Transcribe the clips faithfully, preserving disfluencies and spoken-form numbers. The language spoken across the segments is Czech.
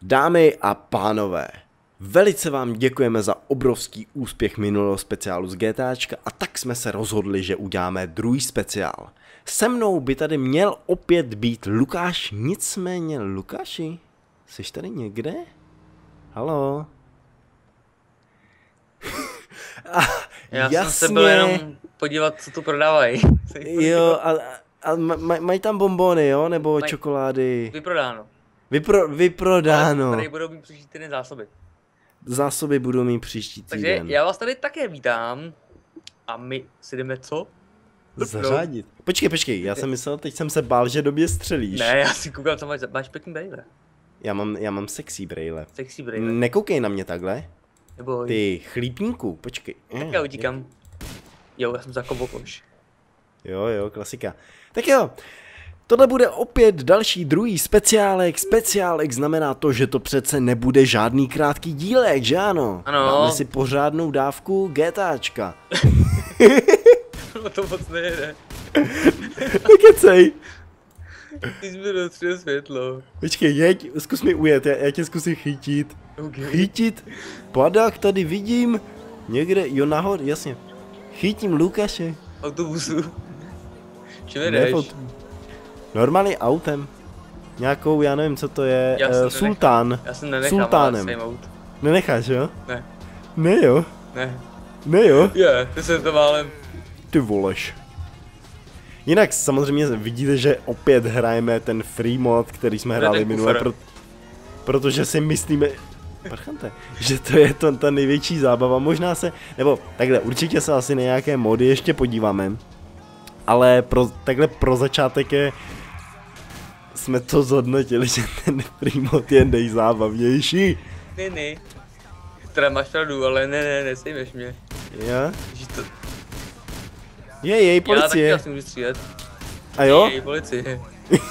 Dámy a pánové, velice vám děkujeme za obrovský úspěch minulého speciálu z GTAčka a tak jsme se rozhodli, že uděláme druhý speciál. Se mnou by tady měl opět být Lukáš, nicméně Lukáši, jsi tady někde? Haló? A, Já jasně. jsem se byl jenom podívat, co tu prodávají. Jo, a, a maj, mají tam bonbony, jo, nebo maj, čokolády? Vyprodáno. Vypro, vyprodáno. Ale tady budou mít příští týden zásoby. Zásoby budou mít příští týden. Takže já vás tady také vítám. A my si jdeme co? Zařádit. Počkej, počkej, já jsem myslel, teď jsem se bál, že do mě střelíš. Ne, já si koukal, co máš, máš pěkný brejle. Já mám, já mám sexy brejle. Sexy brejle. Nekoukej na mě takhle. Neboj. Ty chlípníku, počkej. Tak já utíkám. Jo, já jsem za kobokoš. Jo, jo, klasika. Tak jo, tohle bude opět další druhý speciálek. Speciálek znamená to, že to přece nebude žádný krátký dílek, že ano? Ano. Dáme si pořádnou dávku GTAčka. No to moc nejde. Nekecej. Ty jsi mi dostřel světlo. Počkej, jeď, zkus mi ujet, já, já tě zkusím chytit. Okay. Chytit? Padák tady vidím. Někde, jo nahoře, jasně. Chytím Lukáše. Autobusu. Čím jdeš? Normálně autem. Nějakou, já nevím, co to je, já uh, Sultán. Já jsem nenechám, Sultánem. Nenecháš, jo? Ne. Ne jo? Ne. Ne jo? Je, ty jsem to málem. Ty voleš. Jinak samozřejmě vidíte, že opět hrajeme ten free mod, který jsme hráli minule, pro, protože si myslíme, prchante, že to je to, ta největší zábava. Možná se, nebo takhle, určitě se asi na nějaké mody ještě podíváme, ale pro, takhle pro začátek je, jsme to zhodnotili, že ten free mod je nejzábavnější. Ne, ne. Teda máš pravdu, ale ne, ne, nesejmeš mě. Jo? Že to... Je, jej, policie. Já taky můžu střílet. A jo? Jej, policie.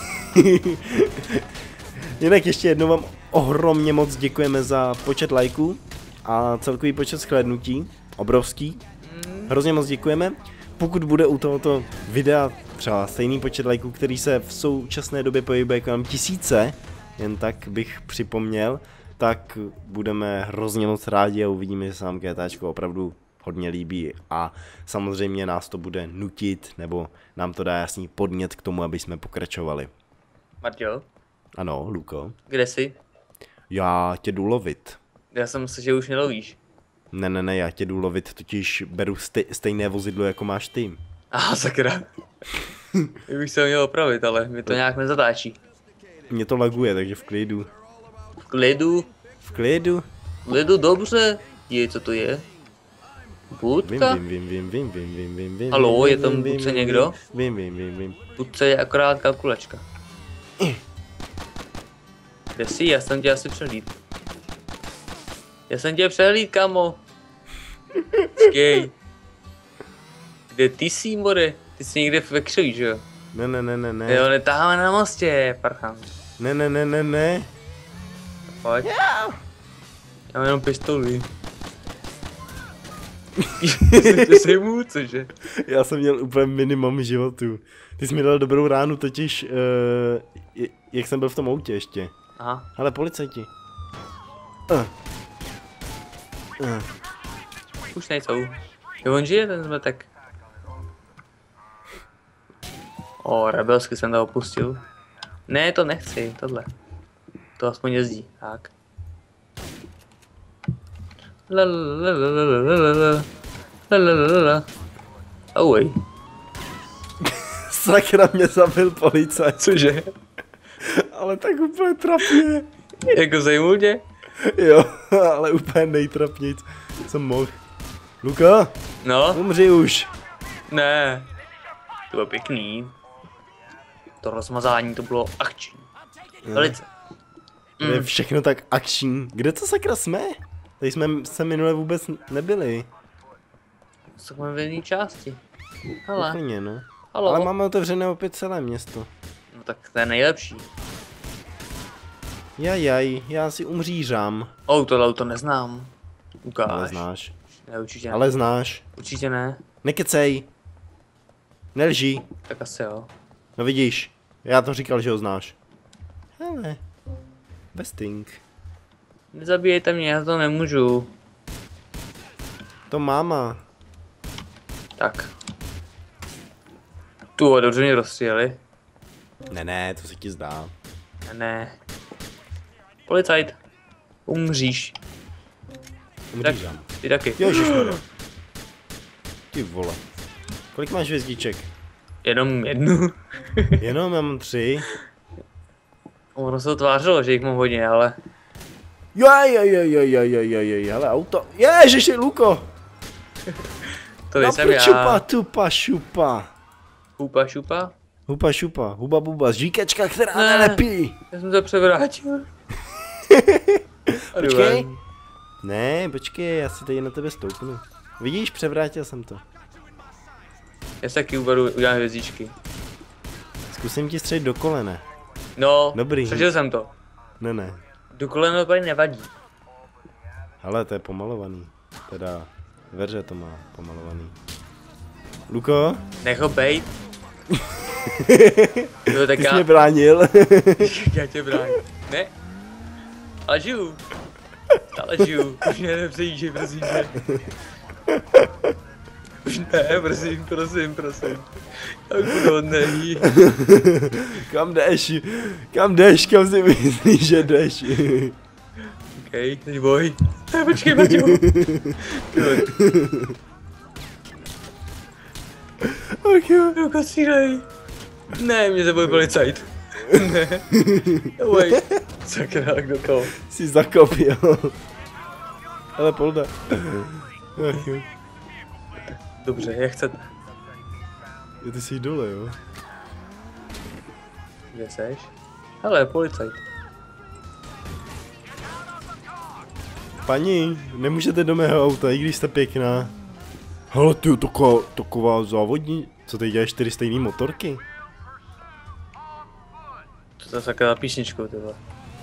Jinak ještě jednou vám ohromně moc děkujeme za počet lajků a celkový počet shlédnutí. Obrovský. Mm. Hrozně moc děkujeme. Pokud bude u tohoto videa třeba stejný počet lajků, který se v současné době pohybuje kolem tisíce, jen tak bych připomněl, tak budeme hrozně moc rádi a uvidíme, že se nám GTAčko opravdu hodně líbí a samozřejmě nás to bude nutit, nebo nám to dá jasný podnět k tomu, aby jsme pokračovali. Marťo? Ano, Luko. Kde jsi? Já tě jdu lovit. Já jsem myslel, že už nelovíš. Ne, ne, ne, já tě jdu lovit, totiž beru stej, stejné vozidlo, jako máš ty. Aha, sakra. Já bych se měl opravit, ale mi to nějak nezatáčí. Mě to laguje, takže v klidu. V klidu? V klidu? V klidu, dobře. Je, co to je? Budka? Vím, vím, vím, vím, vím, vím, vím, vím. Haló, je tam budce někdo? Vím, vím, vím, vím. Budce je akorát kalkulačka. Kde jsi? Já jsem tě asi přehlíd. Já jsem tě přehlíd, kamo. Počkej. Kde ty jsi, more? Ty jsi někde ve křoví, že jo? Ne, ne, ne, ne, ne. Jo, netáháme na mostě, parchám. Ne, ne, ne, ne, ne. Pojď. Já mám jenom pistoli. Ty jsi mu, cože? Já jsem měl úplně minimum životu. Ty jsi mi dal dobrou ránu, totiž, uh, jak jsem byl v tom autě ještě. Aha. Hele, policajti. Uh. Uh. Už nejsou. Jo, on žije ten zmetek. O, rebelsky jsem to opustil. Ne, to nechci, tohle. To aspoň jezdí, tak. Away. Sakra, mě zabil policajt. Cože? Ale tak úplně trapně. Jako zajmul tě? Jo, ale úplně nejtrapnějc jsem mohl. Luka? No? Umři už. Ne. To bylo pěkný. To rozmazání to bylo akční. Velice. To je všechno tak akční. Kde to sakra jsme? Tady jsme se minule vůbec nebyli. Jsme v jedné části. Hele. Úplně, no. Halo. Ale máme otevřené opět celé město. No tak to je nejlepší. Jajaj, já si umřířám. Oh, tohle auto neznám. Ukáž. Ale znáš. Ne, určitě ne. Ale znáš. Určitě ne. Nekecej. Nelží. Tak asi jo. No vidíš, já to říkal, že ho znáš. Hele. Besting. Nezabijejte mě, já to nemůžu. To máma. Tak. Tu, dobře mě rozstřelili. Ne, ne, to se ti zdá. Ne, ne. Policajt. Umříš. Umříš tam. Ty taky. Ježišmarja. Ty vole. Kolik máš hvězdiček? Jenom jednu. Jenom, já mám tři. Ono se to tvářilo, že jich mám hodně, ale... Jaj, jaj, jaj, jaj, jaj, jaj, jaj, jaj, hele, auto. Ježiši, Luko. To nejsem no, já. Čupa, tupa, šupa. Hupa šupa? Hupa, šupa, huba, buba, žíkačka, která Ne. nelepí. Já jsem to převrátil. Počkej. Ne, počkej, já si tady na tebe stoupnu. Vidíš, převrátil jsem to. Já si taky uvedu, udělám hvězdičky. Zkusím ti střelit do kolene. No, Dobrý. přežil jsem to. Ne, ne. Do kolena to nevadí. Ale to je pomalovaný. Teda, veře to má pomalovaný. Luko? Nech ho bejt. No tak Ty jsi já, mě bránil. já tě bráním. Ne. Ale žiju. Ale žiju. Už mě nepřejížej, prosím tě. Už ne, prosím, prosím, prosím. Já už budu hodnej. Kam jdeš? Kam jdeš? Kam si myslíš, že jdeš? Okej, teď boj. Ne, počkej, Maťo. Ach jo. Luko, střílej. Ne, mě zaboj policajt. Ne. Boj. Sakra, kdo to? Jsi zakopil. Ale polda. Ach jo. Dobře, jak chcete. Jo, ty jsi dole, jo? Kde seš? Hele, policajt. Paní, nemůžete do mého auta, i když jste pěkná. Hele ty, taková, taková závodní. Co ty děláš, čtyři stejný motorky? To je sakra písničkou, tyhle.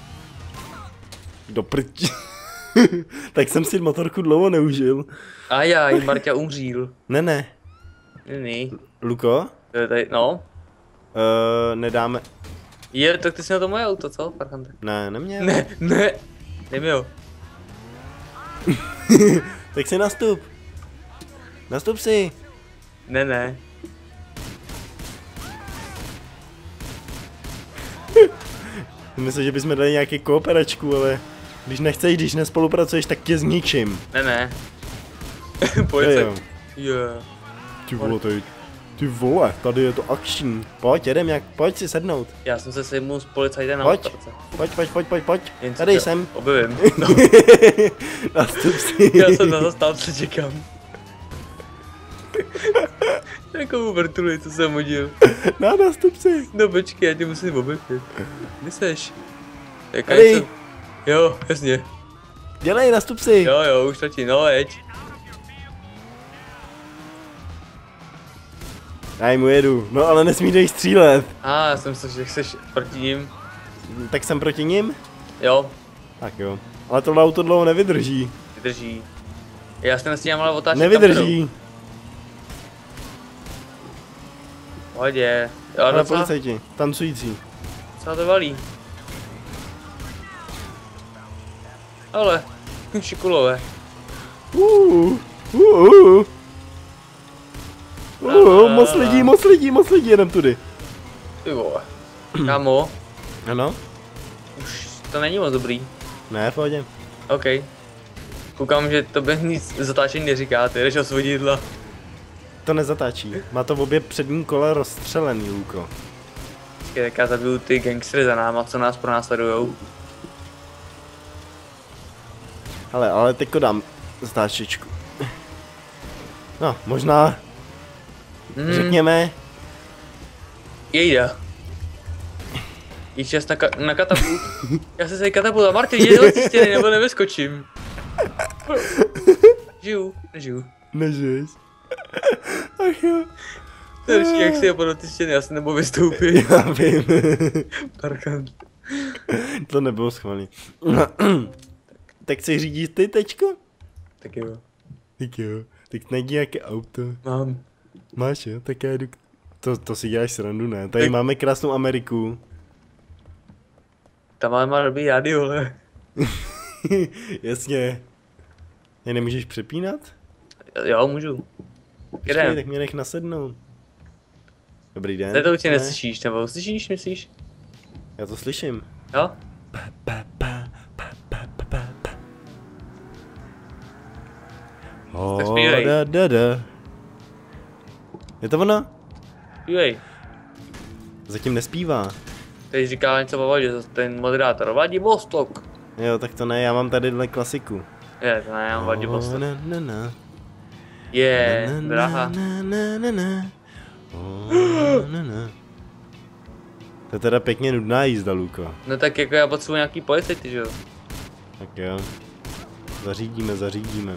Do prči. Tak jsem si motorku dlouho neužil. A já, i Marťa umříl. Ne, ne. Ne, ne. Luko? To je tady, no. Uh, nedáme. Je, tak ty jsi na to moje auto, co, Parchante? Ne, neměl. Ne, ne. Neměl. Tak si nastup. Nastup si. Ne, ne. Myslím, že bychom dali nějaký kooperačku, ale když nechceš, když nespolupracuješ, tak tě zničím. Ne, ne. Jo, Policajt. jo. Jo. Ty vole, tady, ty vole, tady je to akční. Pojď, jedem jak, pojď si sednout. Já jsem se sejmul s policajtem na Pojď. motorce. Pojď, pojď, pojď, pojď, pojď. Jen si Tady to jsem. Objevím. No, Nastup si. já jsem na zastávce čekám. Takovou vrtuli, co jsem hodil. No, nastup si. No počkej, já tě musím objevit. Kde seš? Jaká Tady. je to? Jo, jasně. Dělej, nastup si. Jo, jo, už tati, no jeď. Já mu jedu. No, ale nesmí dej střílet. A, ah, já jsem myslel, že chceš proti ním. Tak jsem proti ním? Jo, Tak jo. Ale tohle auto dlouho nevydrží. vydrží. Já se nestíhám ale otáčet Nevydrží. Pohodě. Jo, Ale docela, policajti, tancující. docela to valí. Ale, šikulové. Uh, uh, uh. Uh, moc lidí, moc lidí, moc lidí, jedem tudy. Ty vole. Kámo, Ano? už to není moc dobrý. Ne, v pohodě. OK. Koukám, že tobě nic zatáčení neříká, ty jdeš o svodidla. To nezatáčí. Má to v obě přední kole rozstřelený, Luko. Počkej, tak já zabiju ty gangstery za náma, co nás pronásledujou. Hele, ale teďko dám zatáčičku. No, možná, Hmm, řekněme, jejda. Je čas na, ka na katapult. Já se tady katapult a Martin, jde do stěny, nebo nevyskočím. Žiju, nežiju. nežiješ. Ach jo. To je určitě, jak si je do ty stěny, já se nebo vystoupit. Já vím. Parkant. To nebylo schválný. Tak si řídíš ty teďko? Tak jo, Tak jo. Tak najdi nějaké auto. mám. Máš jo? Tak já jdu. To, to si děláš srandu, ne? Tady Tak- máme krásnou Ameriku. Tam máme má dobrý rádio, ale. Jasně. Je nemůžeš přepínat? Jo, můžu. Počkej, tak mě nech nasednout. Dobrý den. Tady to určitě neslyšíš, nebo slyšíš, myslíš? Já to slyším. Jo? Oh, Tak zpívej. da, da, da. Je to ono? Zpívej. Zatím nespívá. Teď říká něco o vodě, ten moderátor. Vladivostok. Jo, tak to ne, já mám tadyhle klasiku. Je, to ne, já mám Vladivostok. Oh, na, na, na. Je, Na, na, draha. na, na, na, na. Oh, na, na, na. To je teda pěkně nudná jízda, Luko. No tak jako já potřebuji nějaký policajty, že jo? Tak jo. Zařídíme, zařídíme.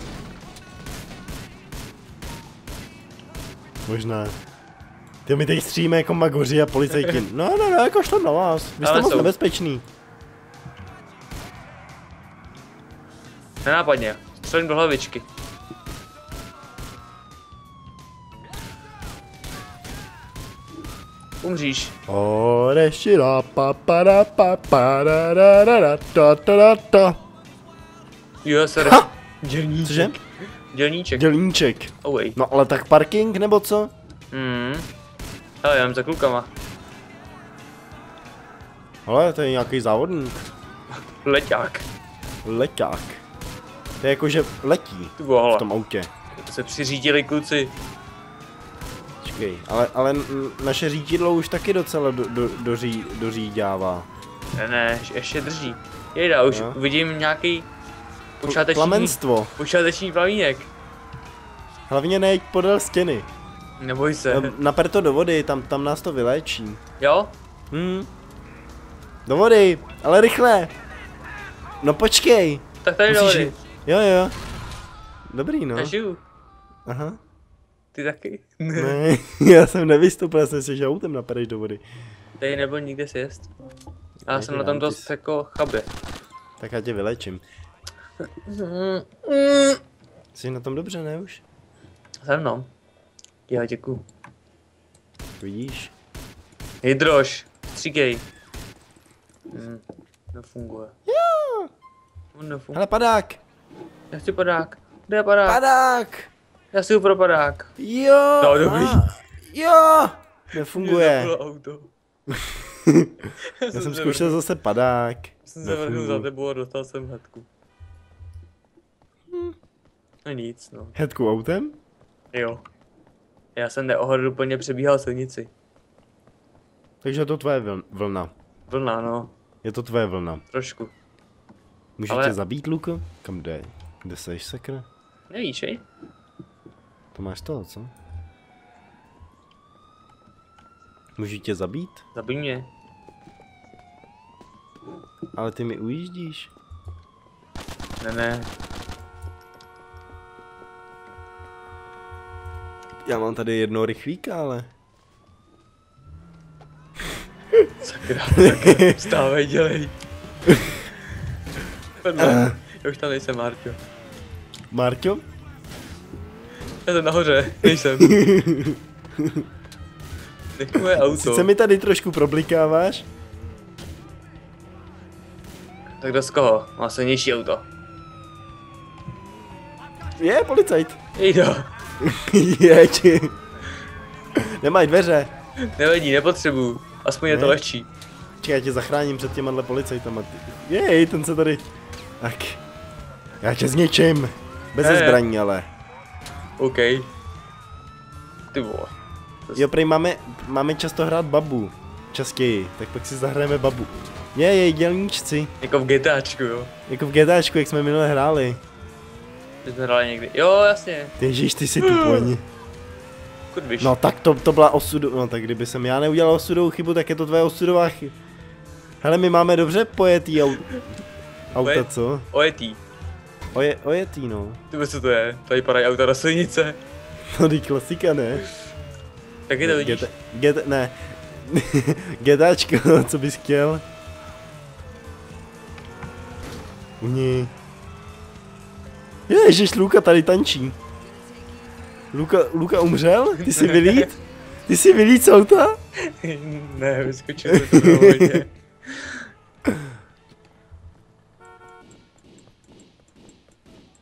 Možná. Ty my teď stříme jako magoři a policajti. No, no, no, jako šlo na vás. Vy jste Ale moc jsou. nebezpečný. Nenápadně, střelím do hlavičky. Umříš. Orešira pa pa da pa pa da da da da da da da da. Jo, sorry. Ha! Dělníček. Cože? Dělníček. Dělníček. Away. No ale tak parking nebo co? Mhm. Hele, já mám za klukama. Ale to je nějaký závodník. Leťák. Leťák. To je jako, že letí Ty v vohala. tom autě. To se přiřídili kluci. Počkej, ale, ale n- naše řídidlo už taky docela do, do, doří, dořídává. Ne, ne, ještě- ještě drží. Jejda, už Jo. vidím nějaký počáteční, Plamenstvo. počáteční plamínek. Hlavně nejď podél stěny. Neboj se. Naper to do vody, tam, tam nás to vyléčí. Jo? Hm. Do vody, ale rychle. No počkej. Tak tady do Musíš- vody. Jo, jo. Dobrý, no. Já žiju. Aha. Ty taky? Ne, já jsem nevystoupil, já jsem si, že autem napadeš do vody. Tady nebyl nikde sjezd. Já Nejde jsem na nám, tom ty dost jsi- jako chabě. Tak já tě vylečím. Jsi na tom dobře, ne už? Se mnou. Já děkuju. Vidíš? Hydroš, stříkej. Hmm, nefunguje. Jo. On nefunguje. Hele, padák. Já chci padák. Kde je padák? Padák. Já si pro padák. Jo. No, dobrý. a- Jo. Nefunguje. Mě zaplo auto. Já jsem se zkoušel vrhnul- zase padák. jsem se vrhnul za Nefunguje. tebou a dostal jsem hadku. No nic, no. Hedku autem? Jo. Já jsem neohleduplně přebíhal silnici. Takže je to tvoje vl- vlna. Vlna, no. Je to tvoje vlna. Trošku. Můžu Ale- tě zabít, Luko? Kam jde? Kde seš, sakra? Nevíš, ej? To máš toho, co? Můžu tě zabít? Zabij mě. Ale ty mi ujíždíš. Ne, ne. Já mám tady jednoho rychlíka, ale... Sakra, sakra. Vstávej, dělej. Pardon. Já už tam nejsem, Marťo. Marťo? Já jsem nahoře, nejsem. Nech moje auto. Sice mi tady trošku problikáváš. Tak do z koho? Má silnější auto. Je, policajt. Jejdo. Jeď. Nemají dveře. Nevadí, nepotřebuju. Aspoň je to Ne. lehčí. Čekaj, já tě zachrání před těma policajtama. Ty- Jej, ten se tady... Tak. Já tě zničím. Bez Ne. zbraní, ale. OK. Ty vole. Jo, prej máme, máme často hrát babu. Častěji, tak pak si zahrajeme babu. Je, jej, dělníčci. Jako v GTAčku, jo. Jako v GTAčku, jak jsme minule hráli. My jsme hráli někdy. Jo, jasně. Ty ježíš, ty si tupoň. Kurviš. No tak to, to byla osudu, no tak kdyby jsem já neudělal osudovou chybu, tak je to tvoje osudová chyba. Hele, my máme dobře pojetý aut... auta, Pojet- co? Ojetý. Oje, ojetý, no. Ty víš, co to je? Tady padají auta na silnice. No, ty klasika, ne? Taky to vidíš. Get, get, ne. GTAčko, co bys chtěl? Uni. Ježiš, Luka tady tančí. Luka, Luka umřel? Ty jsi vylít? Ty jsi vylít z auta? Ne, vyskočil jsem to do vodě.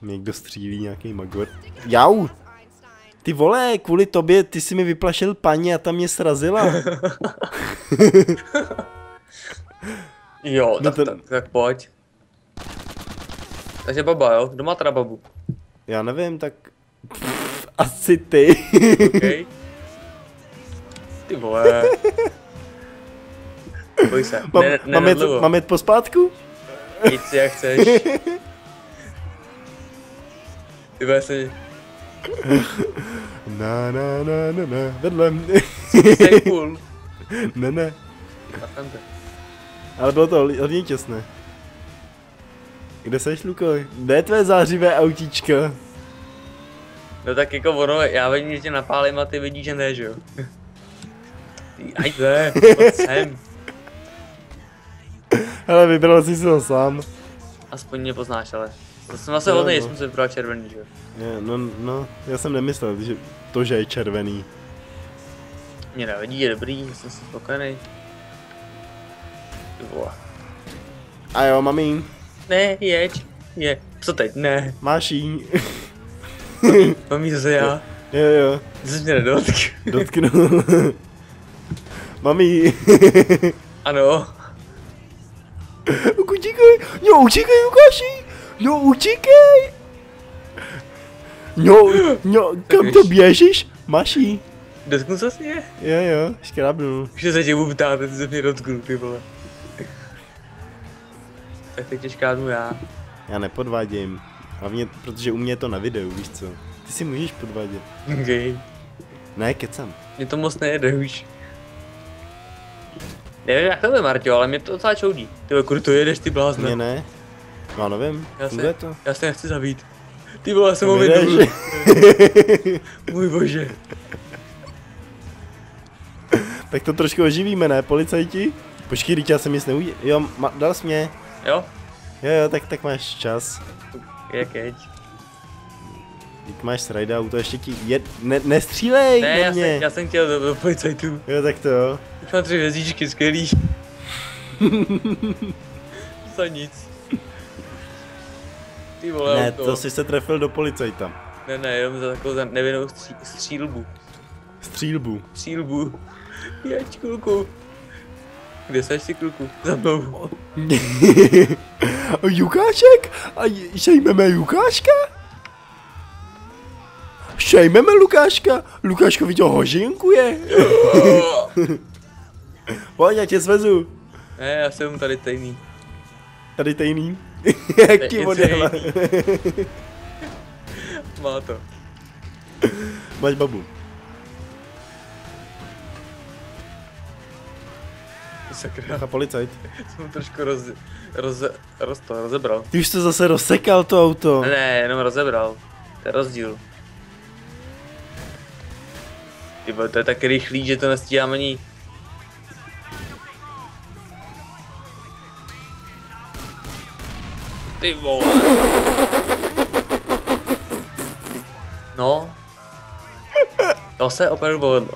Někdo střílí, nějaký magor. Jau! Ty vole, kvůli tobě, ty jsi mi vyplašil paní a ta mě srazila. Jo, No tak, to- tak, tak pojď. Takže baba, jo? Kdo má teda babu? Já nevím, tak... Pff, asi ty. Okay. Ty vole. Boj se. Mám, Ne, ne, mám, jet, nedlouho. mám jet pospátku? Jít si jak chceš. Ty vole se... Na na na na na, vedle. Jsi cool. Ne, ne. Pachante. Ale bylo to hodně- hodně těsné. Kde seš, Luko? Kde je tvé zářivé autíčko? No tak jako ono, já vidím, že tě napálím a ty vidíš, že ne, že jo? Ty, ajde, pojď sem. Hele, vybral jsi si to sám. Aspoň mě poznáš, ale. To jsem zase No, hodný, no. že jsem se vybral červený, že jo? Je, no, no, já jsem nemyslel, že to, že je červený. Mě nevadí, je dobrý, já jsem si spokojený. Ty vole. A jo, mami, Ne, jeď. Je. Co teď? Ne. máš jí. Mám jí zase já. Jo, jo, Ty jsi mě nedotk. dotknu. Mami, Ano. utíkej, no utíkej, Lukáši, no utíkej. No, no, kam to běžíš? Máš jí. Dotknu se si je? Jo, jo, škrábnu. Už se tě budu ptát, ty se mě dotknu, ty vole. Tak teď tě škádnu já. Já nepodvádím. Hlavně, protože u mě je to na videu, víš co? Ty si můžeš podvádět. Okay. Ne, kecam. Mě to moc nejede už. Nevím jak to je, Marťo, ale mě to docela čoudí. Ty vole, kudy to jedeš, ty blázne. Mně ne. Já nevím, Já funguje se, to? já se nechci zabít. Ty vole, já jsem Kam ho jdeš? viděl. Můj bože. Tak to trošku oživíme, ne, policajti? Počkej, teď já jsem nic neudělal. Jo, ma, dal jsi mě. Jo? Jo, jo, tak, tak máš čas. Jak jeď. Teď máš srajda, auto ještě ti jed... Ne, nestřílej Ne, na já mě. jsem, já jsem chtěl do, do policajtů. Jo, tak to jo. Už mám tři hvězdičky, skvělý. Za nic. Ty vole, Ne, auto. to jsi se trefil do policajta. Ne, ne, jenom za takovou za nevinnou stří, střílbu. Střílbu. Střílbu. Jeď, kluku. Kde seš ty, kluku? Za mnou. Jukášek? A j- šejmeme Jukáška? Šejmeme Lukáška? Lukáško viděl hožinkuje. Pojď, já tě svezu. Ne, já jsem tady stejný. Tady tejný. Jak ti Je odjela. Má to. Máš babu. Sakra, A policajt. jsem trošku roz, roz, roz, to, rozebral. Ty už to zase rozsekal to auto. Ne, ne, jenom rozebral. To je rozdíl. Ty vole, to je tak rychlý, že to nestíhám ani. Ty vole. No. To se opravdu povedlo.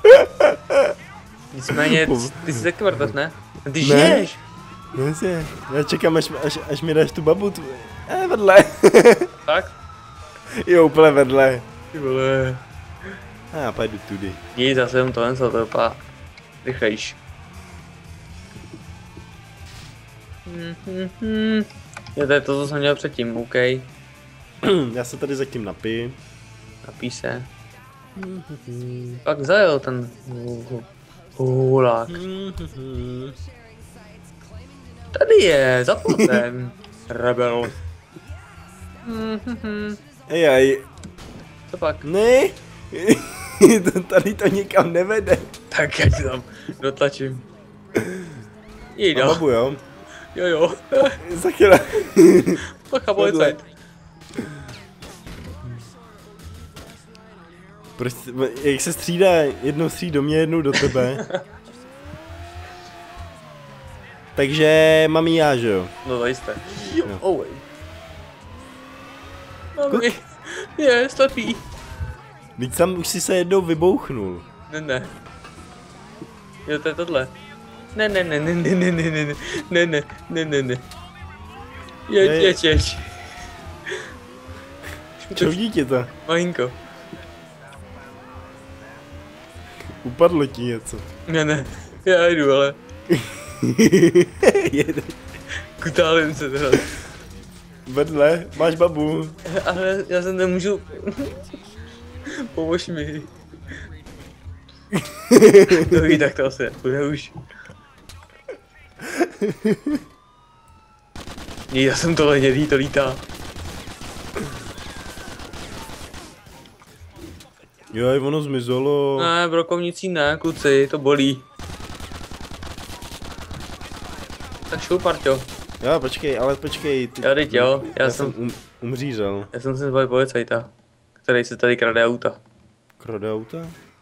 Nicméně, ty, ty jsi taky mrtev, ne? Ty žiješ! Ne, ne, já čekám, až, až, až mi dáš tu babu. Tu... Eh, vedle. Tak? Jo, úplně vedle. Ty vole. A já pojdu tudy. Díj, zase jenom tohle, co to vypadá rychlejš. Mhm. Jo, to je to, co jsem měl předtím, OK. Já se tady zatím napiju. Napí se. Pak zajel ten hulák. Tady je, za plotem. Rebel. Ej, ej. Co pak? Ne. To tady to nikam nevede. Tak já ti tam dotlačím. Jej A no. babu, jo? Jo jo. Sakra. Pacha policajt. Proč, jak se střídá, jednou střídí do mě, jednou do tebe. Takže mám jí já, že jo? No to jste. Jo. Oh wait. Mami. Je, slepý. Teď tam už si se jednou vybouchnul. Ne, ne. Jo, to je tohle. Ne, ne, ne, ne, ne, ne, ne, ne, ne, ne, ne, ne, ne. Jeď, Ne. jeď, jeď. Čoudí ti to? Malinko. Upadlo ti něco. Ne, ne, já jdu, ale Jede. kutálím se teda. Vedle, máš babu. Ale já se nemůžu... Pomož mi. Dobrý, tak to asi nepůjde už. Já jsem tohle hnědý, to lítá. Joj, ono zmizelo. Ne, brokovnicí ne, kluci, to bolí. Tak šup, Parťo. Jo, počkej, ale počkej. Ty... Jo, teď jo, já, já jsem... jsem um, umřířel. Já jsem se zvolil policajta, který se tady krade auta. Krade auta?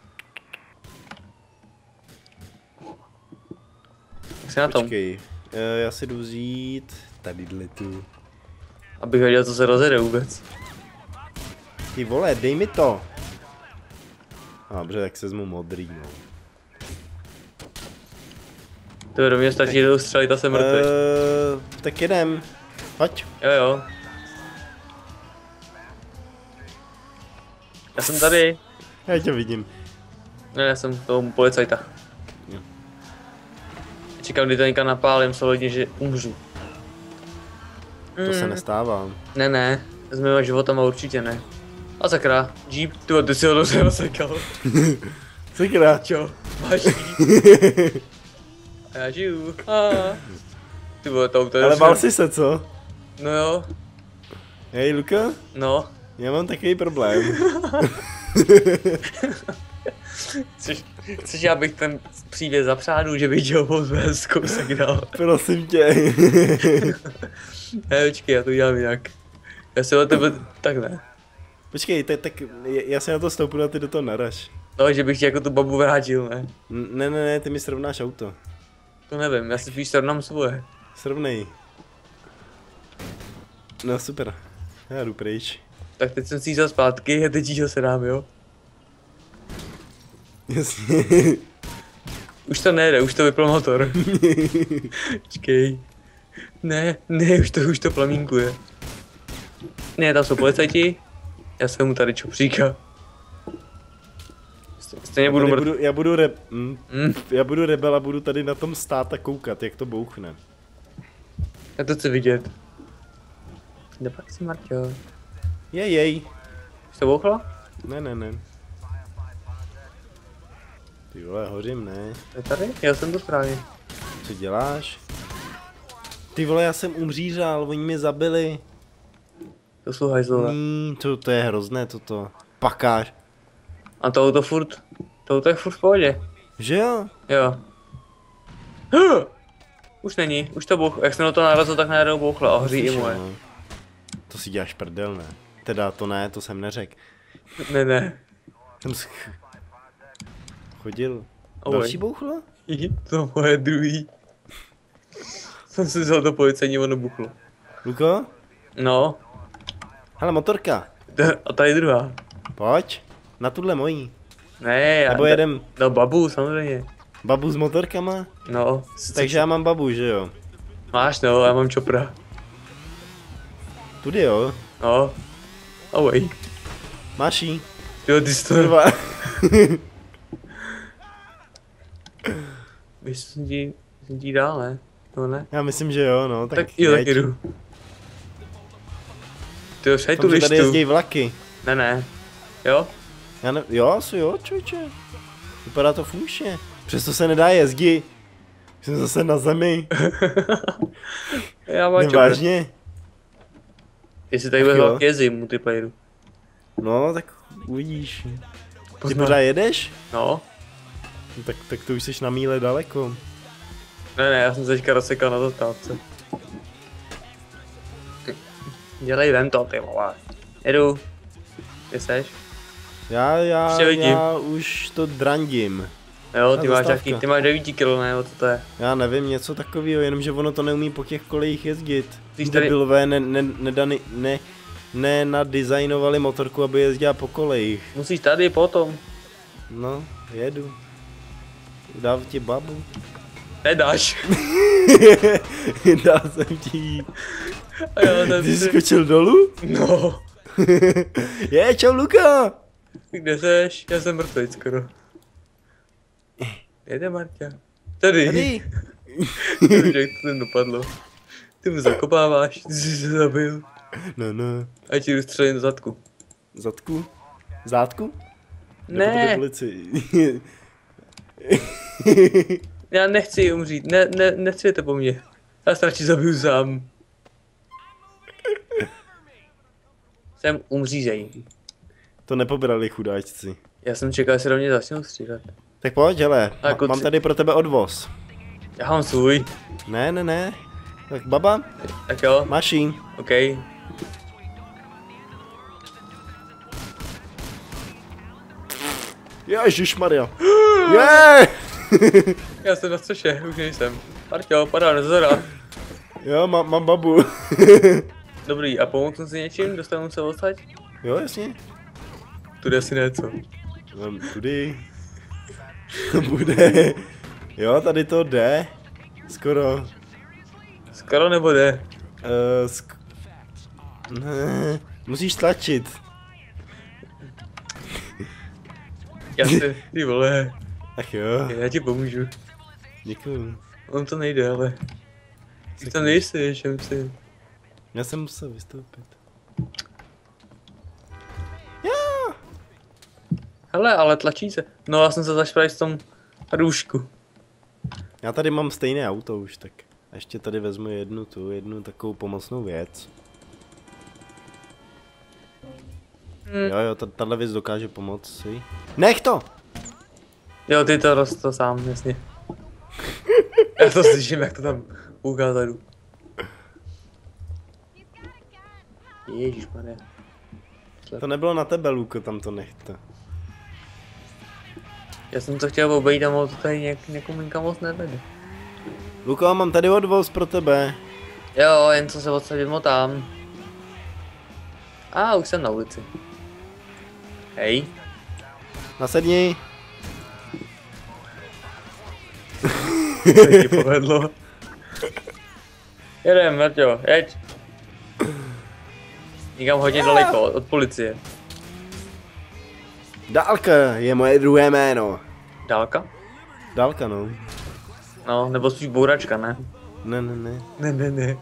Jak se na tom? Počkej, e, já si jdu vzít tadyhle tu. Abych věděl, co se rozjede vůbec. Ty vole, dej mi to. Dobře, tak se vezmu modrý, no. To do mě stačí, že jdou střelit a jsem mrtvý. Uh, tak jedem. Pojď. Jo jo. Já jsem tady. Já tě vidím. Ne, já jsem tomu policajta. Jo. Čekám, kdy to někam napálím, solidně, že umřu. To Mm. se nestává. Ne, ne, s mýma životama určitě ne. A sakra, Jeep, ty, ty si ho dobře rozsekal. Sakra. Čo, máš Jeep? A já žiju. A. Ty vole, to auto je... Ale bál jsi se, co? No jo, Hej, Luka? no. Já mám takový problém. Chceš, chceš, abych ten příběh zapřáhnul, že bych dělal z kousek dál. Prosím tě. Ne, počkej, já to dělám jinak. Já se o tebe... tak ne. Počkej, tak, tak já se na to stoupnu a ty do toho naraž. No, že bych ti jako tu babu vrátil, ne? N- Ne, ne, ne, ty mi srovnáš auto. To nevím, já si spíš srovnám svoje. Srovnej. No super. Já jdu pryč. Tak teď jsem si jízel zpátky a teď jí ho se dám, jo? Jasně. Už to nejde, už to vypl motor. Počkej. Ne, ne, už to, už to plamínkuje. Ne, tam jsou policajti. Já jsem mu tady čupříka. Stejně budu mrt... budu, já budu re... mm, Mm. Já budu rebel a budu tady na tom stát a koukat, jak to bouchne. Já to chci vidět. Jde pak si, Marťo. Jej, jej. Už to bouchlo? Ne, ne, ne. Ty vole, hořím, ne. Je tady? Já jsem to správně. Co děláš? Ty vole, já jsem umřířal, oni mě zabili. To jsou hajzlové. Mm, to, to je hrozné toto. Pakáš. A to auto furt, to auto je furt v pohodě. Že jo? Jo. Už není, už to bouchlo. Jak jsem na to narazil, tak najednou bouchlo a hoří i moje. No. To si děláš prdel, ne? Teda to ne, to jsem neřekl. Ne, ne. Jsem sch... chodil. Ahoj. Další bouchlo? To moje druhý. Jsem si vzal to policejní, ono buchlo. Luko? No. Hele, motorka. A tady druhá. Pojď. Na tuhle mojí. Ne, já... Nebo jedem No babu, samozřejmě. babu s motorkama? No. Takže já mám babu, že jo? Máš no, já mám čopra. Tudy jo? No. Ahoj. Máš jí? Jo, ty jsi to... Kurva. Víš, co jsem ti... jsem ti dál, ne? No ne? Já myslím, že jo, no. Tak, Tak jo, tak jeď. jdu. Ty jo, šaj tu Tam, že tady lištu. jezdí vlaky. Ne, ne. Jo? Já ne... Jo, asi jo, čoče. Vypadá to funkčně. Přesto se nedá jezdit. Jsem zase na zemi. Já mám čopra. Nevážně? Jestli tady bude jo. velký jezdí multiplayeru. No, tak uvidíš. Ty Poznám. pořád jedeš? No. No, tak, tak to už jsi na míle daleko. Ne, ne, já jsem se teďka rozsekal na zastávce. Dělej ven to, ty vole. Jedu. Kde seš? Já, já, Už tě vidím. já už to drandím. Jo, Na ty máš zastávka. nějaký, ty máš devět kilo, ne, co to je? Já nevím, něco takového, jenomže ono to neumí po těch kolejích jezdit. Když tady- Debilové ne, ne, nedany, ne, ne nadizajnovali motorku, aby jezdila po kolejích. Musíš tady potom. No, jedu. Dám ti babu. Nedáš. Dal jsem ti jí. A jo, ten Ty jsi si... skočil dolů? No. Je, čau Luka! Kde seš? Já jsem mrtvý skoro. Jede Marťa. Tady. Tady. Už jak to tam dopadlo. Ty mu zakopáváš, ty jsi se zabil. No, no. A ti dostřelím do zadku. Zadku? Zátku? Ne, Policii. já nechci umřít, ne, ne, nechcete po mně. Já se radši zabiju sám. Jsem umřízej. To nepobrali chudáčci. Já jsem čekal, že se do mě začnou střílet. Tak pojď, hele, A ma- kluci- mám tady pro tebe odvoz. Já mám svůj. Ne, ne, ne. Tak baba, Tak jo, máš jí. OK. Ježišmarja. Je! Já jsem na střeše, už nejsem. Marťo, padá nezora. Jo, mám, mám babu. Dobrý, a pomoct si něčím? Dostanu se odsaď? Jo, jasně. Tudy asi něco. Mám tudy. Bude. Jo, tady to jde. Skoro. Skoro nebo jde? Uh, sk- ne, musíš tlačit. Já si, ty vole, Ach jo, já ti pomůžu. děkuju. On to nejde, ale. Ty tam nejsi, čem si. Já jsem musel vystoupit. Hele, ale tlačí se. No já jsem se zašprajil v tom růžku. Já tady mám stejné auto už, tak ještě tady vezmu jednu tu, jednu takovou pomocnou věc. Hmm. Jo, jo, ta- tahle věc dokáže pomoci. Nech to! Jo, ty to roz to sám, jasně. Já to slyším, jak to tam půká zadu. Ježišmarja. To nebylo na tebe, Luko, tam to nechte. Já jsem to chtěl obejít a mohl to tady něk, někomu nikam moc nevede. Luko, mám tady odvoz pro tebe. Jo, jen co se odsaď vymotám. A už jsem na ulici. Hej. Nasedni. To ti povedlo. Jedem, Marťo, jeď. Někam hodně daleko od policie. Dálka je moje druhé jméno. Dálka? Dálka, no. No, nebo spíš bouračka, ne? Ne, ne, ne. Ne, ne, ne.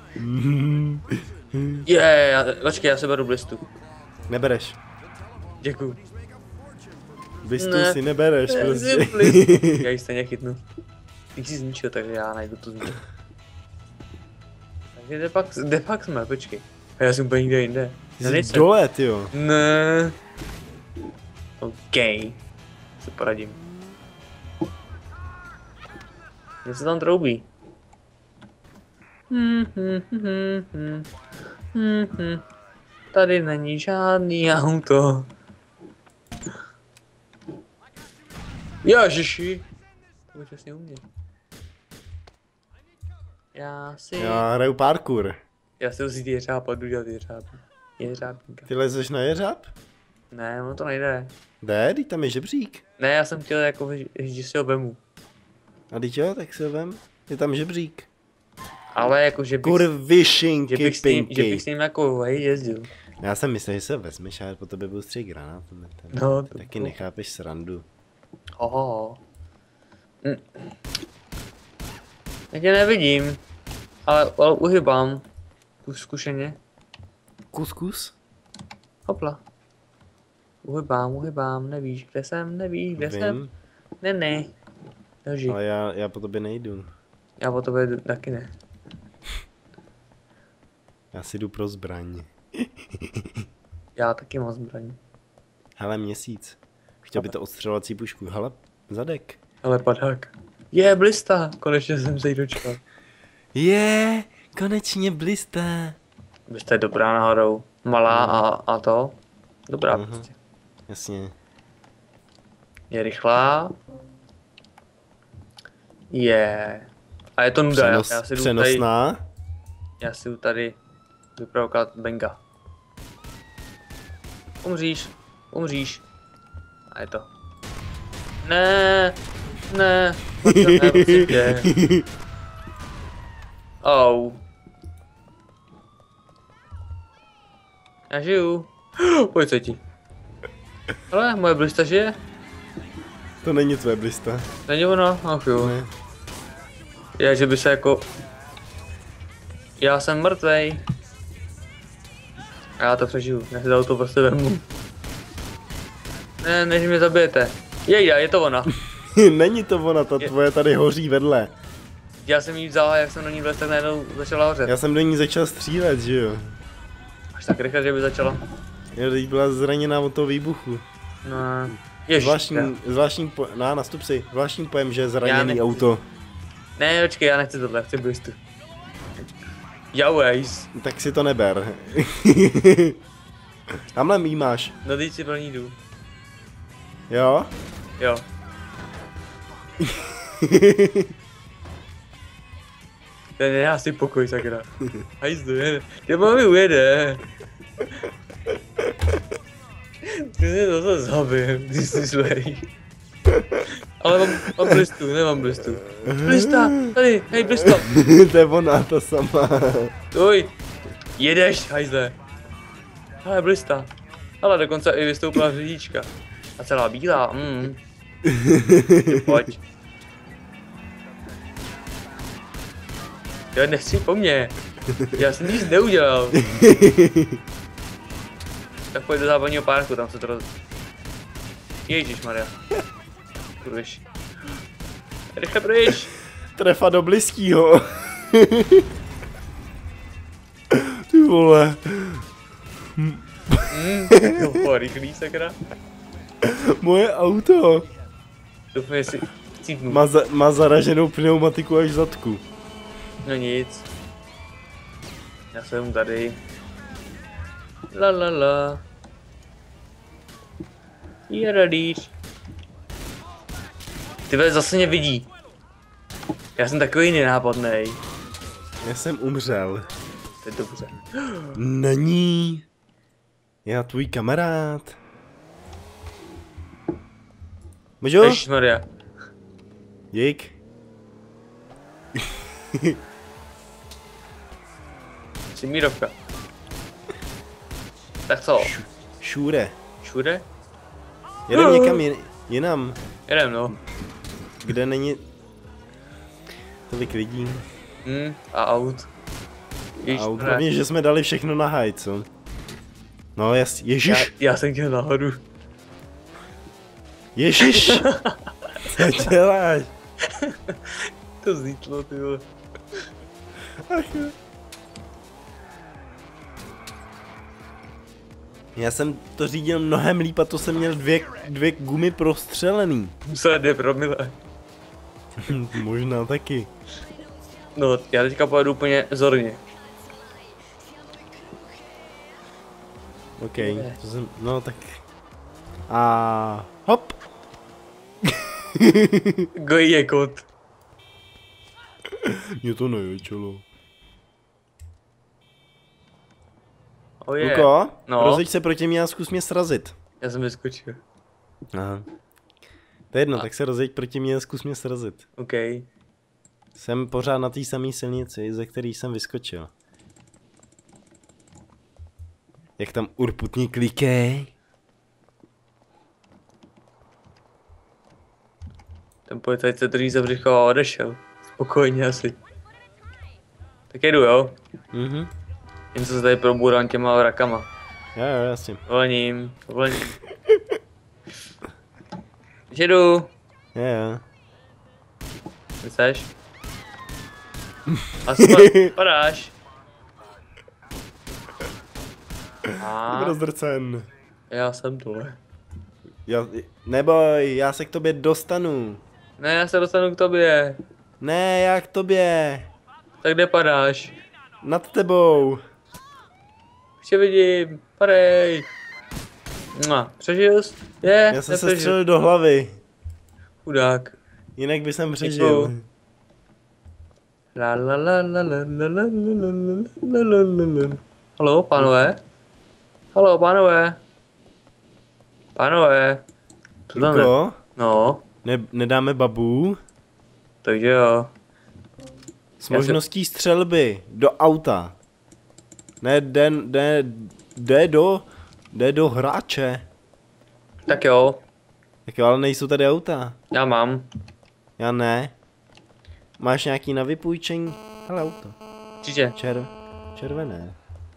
Je, yeah, počkej, já se beru blistu. Nebereš. Děkuju. Blistu Ne. si nebereš, Ne, prostě. blistu. Já ji stejně chytnu. Ty jsi zničil, takže já najdu tu zničil. Takže kde pak, kde pak jsme, počkej. A já jsem úplně někde jinde. Ty jsi dole, tyjo. Ne. OK. Se poradím. Mně se tam troubí. Hmm, hmm, hmm, hmm. Hmm, hmm. Tady není žádný auto. Ježiši. To bude přesně u mě. Já si... Já hraju parkour. Já si vzít jeřáb a jdu dělat jeřáb. Jeřábníka. Ty lezeš na jeřáb? Ne, ono to nejde. Jde, teď tam je žebřík. Ne, já jsem chtěl jako, že si ho vemu. A teď jo, tak si ho vem. Je tam žebřík. Ale jako, že bych, Kurvišinky, že bych, s ním, že pinky. bych s ním jako hej, jezdil. Já jsem myslel, že se vezmeš, ale po tebe byl střih granát. No, Ty to- taky to- nechápeš srandu. Oho. Hm. Já tě nevidím, ale, ale uhybám. Už zkušeně. Kus, kus? Hopla. Uhybám, uhybám, nevíš, kde jsem, nevíš, kde jsem. Vím, Ne, ne. Noži, ale já, já po tobě nejdu. já po tobě jdu taky ne. Já si jdu pro zbraň. Já taky mám zbraň. Hele, měsíc. Chtěl by to odstřelovací pušku. Hele, zadek. Ale padák. Je, blista, konečně jsem se jí dočkal. Je, konečně blista. Blista je dobrá náhodou. Malá a, a to. Dobrá Mhm. prostě. Jasně. Je rychlá. Je. A je to nuda, Přenos, já, já si jdu tady, přenosná. já si jdu tady vyprovokovat Benga. Umříš, umříš. A je to. Ne, ne, pojď to ne, prosím tě. Oh. Já žiju. Policajti. Ale moje blista žije. To není tvoje blista. Není ono? Ach jo. Ne. Je, že by se jako... Já jsem mrtvej. A já to přežiju, já si to auto prostě vemu. Ne, než mě zabijete. Jejda, je to ona. Není to ona, ta je... tvoje tady hoří vedle. Já jsem jí vzal a jak jsem do ní vlez, tak najednou začala hořet. Já jsem do ní začal střílet, že jo? Až tak rychle, že by začala. Jo, teď byla zraněná od toho výbuchu. No, ježiš. Zvláštní, zvláštní po... No, nastup si. Zvláštní pojem, že je zraněný nechci. auto. Ne, počkej, já nechci tohle, chci blistu. Jauejs. Tak si to neber. Tamhle mý máš. No teď si pro ní jdu. Jo? Jo. Ten nedá si pokoj, sakra. Hajzdu, jede. Tě mami ujede. Ty mě zase zabijím, ty jsi zlej. Ale mám, mám blistu, nemám blistu. Blista, tady, hej blista. To je ona, ta sama. Uj, jedeš, hajzle. Ale blista. Ale dokonce i vystoupila řidička. A celá bílá, mm. Pojď. Jo, nechci po mně. Já jsem nic neudělal. Tak pojď do západního parku, tam se to roz... Ježišmarja. Pryč. Rychle pryč. Trefa do blízkýho. Ty vole. Mm, jo, rychlý sakra. Moje auto. Doufám, jestli chcípnu. Má, za, má zaraženou pneumatiku až v zadku. No nic. Já jsem tady. La la la. Jaradíš. Ty vole, zase mě vidí. Já jsem takový nenápadnej. Já jsem umřel. To je dobře. Není. Já tvůj kamarád. Můžu? Ježišmarja. Dík. Jsi mírovka. Tak co? Šure. Všude? Jedem někam jin, jinam, Jedem no. kde není tolik lidí. Hm, a aut. A hlavně, že jsme dali všechno na haj, co? No jas, ježiš. Já, já jsem chtěl nahoru. Ježiš. Co děláš? To zítlo, ty vole. Ach jo. Já jsem to řídil mnohem líp a to jsem měl dvě, dvě gumy prostřelený. Musel dvě promile. Možná taky. No, já teďka pojedu úplně zorně. OK, to jsem, no tak. A hop. Gojí je kot. Mě to neječelo. Oh yeah. Luko, no. Rozjeď se proti mě a zkus mě srazit. Já jsem vyskočil. Aha. To je jedno, A. tak se rozjeď proti mě a zkus mě srazit. OK. Jsem pořád na té samé silnici, ze který jsem vyskočil. Jak tam urputní klikej. Ten policajt se drží za břicho a odešel. Spokojně asi. Tak jedu, jo? Mhm. Jen co se tady probůrám těma rakama. Jo, jo, jasně. Povolením, povolením. Jedu. Jo, jo. Myslíš? Aspoň padáš. A Rozdrcen. já jsem tohle. Já, neboj, já se k tobě dostanu. Ne, já se dostanu k tobě. Ne, já k tobě. Tak kde padáš? Nad tebou. Už tě vidím, padej. Mua, přežil jsi? Je, Já jsem se nepřežil. střelil do hlavy. Chudák. Jinak by jsem přežil. La la la la la la la la la la la la. Haló, pánové? Haló, pánové? Pánové? Co tam je? Luko, No, ne, nedáme babu takže jo. s Já možností střelby do auta. Ne, den, ne jde do, jde do hráče. Tak jo. Tak jo, ale nejsou tady auta. Já mám. Já ne. Máš nějaký na vypůjčení? Hele, auto. Určitě. Čer, červené.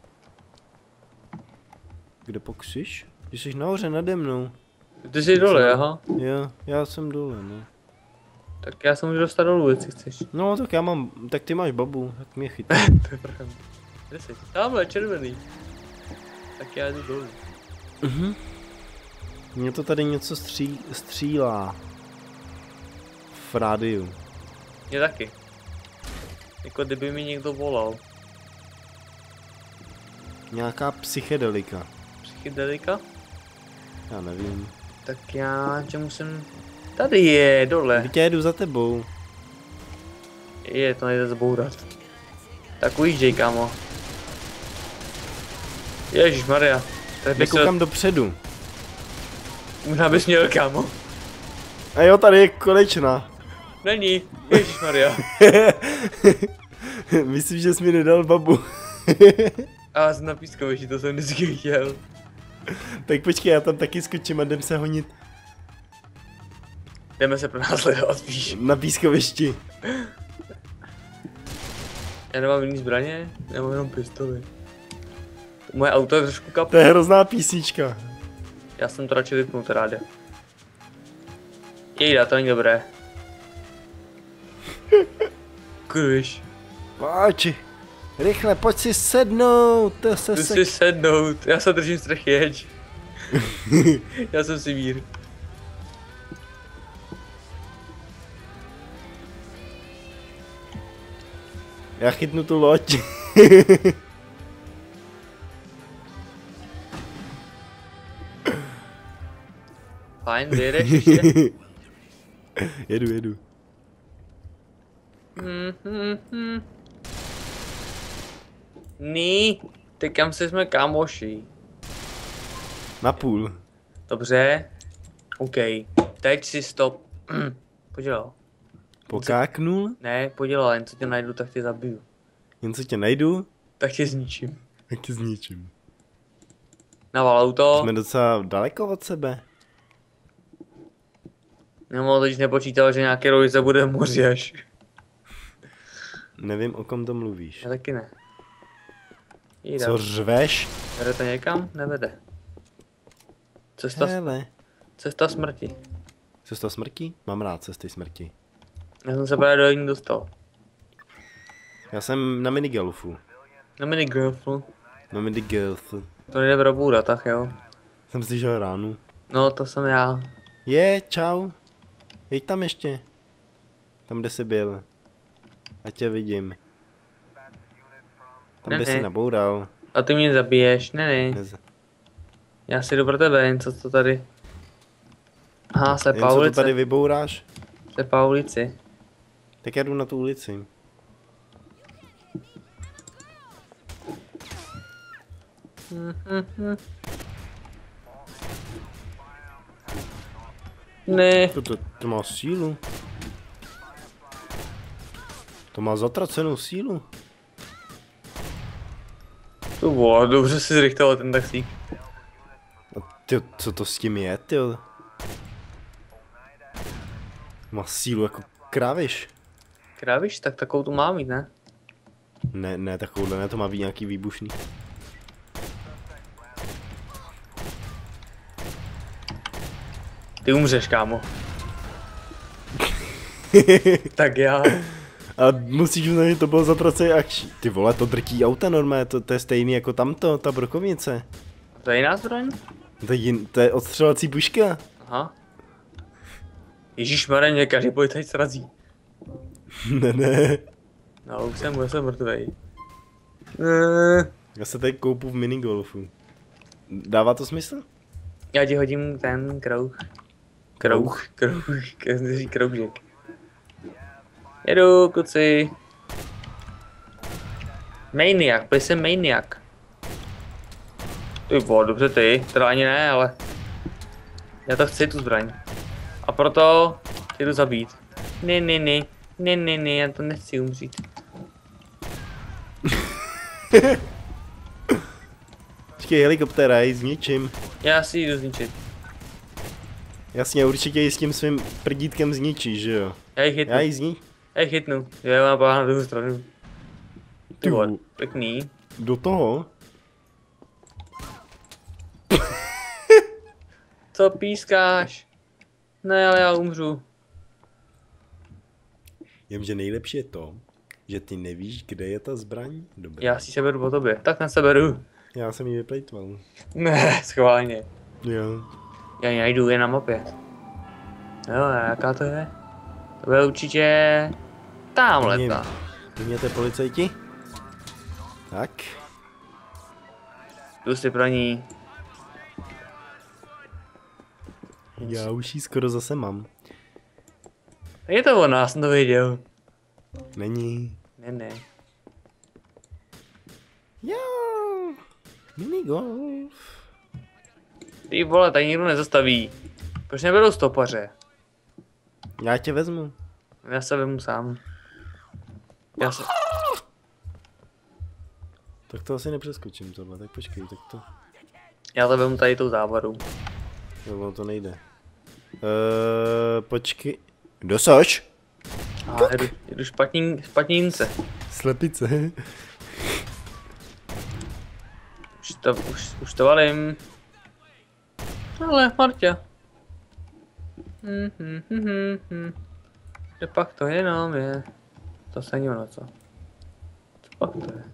Kde pokusíš? Ty jsi nahoře nade mnou. Ty jsi dole, aha. Jo, já jsem dole, no. Tak já se můžu dostat dolů, jestli chceš. No, tak já mám, tak ty máš babu, tak mě chytí. To je prchám. Kde jsi? Tamhle, červený. Tak já jdu dolů. Mhm. Mně to tady něco stří, střílá. V rádiu. Mě taky. Jako kdyby mi někdo volal. Nějaká psychedelika. Psychedelika? Já nevím. Tak já tě musím... Tady je, dole. Teď já jedu za tebou. Je, to nejde zbourat. Tak ujížděj, kámo. Ježišmarja. Tak bych Nekoukám se... dopředu. Možná bys měl, kámo. A jo, tady je konečná. Není. Ježišmarja. Myslím, že jsi mi nedal babu. A já jsem na pískovišti, to jsem vždycky chtěl. Tak počkej, já tam taky skočím a jdem se honit. Jdeme se pronásledovat, víš. Na pískovišti. Já nemám jiný zbraně, já mám jenom pistoli. Moje auto je trošku kap. To je hrozná písnička. Já jsem to radši vypnul, to rádio. Jejda, to není dobré. Kurviš. Páči. Rychle, pojď si sednout. To se Jdu se... si sednout, já se držím střechy, jeď. Já jsem si mír. Já chytnu tu loď. Fajn, vyjedeš ještě? Jedu, jedu. Hmm, hmm, hmm. Ní, teď kam se jsme kámoši. Na půl. Dobře. OK. Teď si stop. Podělal. Pokáknul. Ne, podělal, jen co tě najdu, tak tě zabiju. Jen co tě najdu, Tak tě zničím. tak tě zničím. Naval auto. Jsme docela daleko od sebe. Nebo teď nepočítal, že nějaký roj se bude moři až. Nevím, o kom to mluvíš. Já taky ne. Jída. Co řveš? Vede to někam? Nevede. Cesta, Hele. cesta smrti. Cesta smrti? Mám rád cesty smrti. Já jsem se právě do ní dostal. Já jsem na minigolfu. Na minigolfu. Na minigolfu. To nejde probůrat, tak jo. Jsem slyšel ránu. No, to jsem já. Je, čau. Jeď tam ještě. Tam, kde jsi byl. Ať tě vidím. Tam, Ne, kde ne. jsi naboural. A ty mě zabiješ, ne, ne. Nez... Já si jdu pro tebe, jen co to tady. Aha, se Jen co to Paulice. tady vybouráš? Se Paulici. Tak já jdu na tu ulici. Mhm. Ne. To, to, to má sílu. To má zatracenou sílu. To bylo, dobře si zrychtoval ten taxík. A ty, co to s tím je, ty? Má sílu jako kráviš. Krávíš? Tak takovou tu mám mít, ne? Ne, ne, takovouhle ne, to má být nějaký výbušný. Ty umřeš, kámo. Tak já. A musíš uznat, že to bylo zatracený akční. Ty vole, to drtí auta normálně, to, to je stejný jako tamto, ta brokovnice. To je jiná zbraň? To je, jin, to je odstřelací puška. Aha. Ježíšmarja, mě každý policajt srazí. Ne, ne. No, už jsem, už jsem mrtvej. Ne. Já se tady koupu v minigolfu. Dává to smysl? Já ti hodím ten krouh. Krouh, krouh, krouh, kroužek. Jedu, kuci. Maniac, byl jsem Maniac. Ty vole, dobře ty, teda ani ne, ale... Já to chci, tu zbraň. A proto tě jdu zabít. Ne, ne, ne, ne, ne, ne, já to nechci umřít. Počkej, helikoptéra, ji zničím. Já si jdu zničit. Jasně, určitě ji s tím svým prdítkem zničíš, že jo? Já ji chytnu. Já ji zni... Já ji chytnu. Já mám báhnout na druhou stranu. Ty vole, pěkný. Do toho? Co pískáš? Ne, ale já umřu. Jenže nejlepší je to, že ty nevíš, kde je ta zbraň. Dobrý. Já si seberu po tobě. Tak na seberu. Já jsem ji vyplejtval. Ne, schválně. Jo. Já ji najdu, je na mapě. Jo, a jaká to je? To je určitě... Tamhle ta. Vyměte policajti. Tak. Jdu si pro ní. Já už ji skoro zase mám. Je to ona, já jsem to věděl. Není. Ne, ne. Jo. Minigolf. Ty vole, tady nikdo nezastaví. Proč neberou stopaře? Já tě vezmu. Já se vemu sám. Já se... Tak to asi nepřeskočím tohle, tak počkej, tak to... Já to vemu tady tou závadou. Jo, ono to nejde. Eee, počkej... Kdo soš? A jedu, jedu špatný, špatnínce. Slepice. Už to, už, už to valím. Ale, Martě. Hm, hm, hm, hm, hm. Kde pak to jenom je? To se ani ono, co? Co pak to je?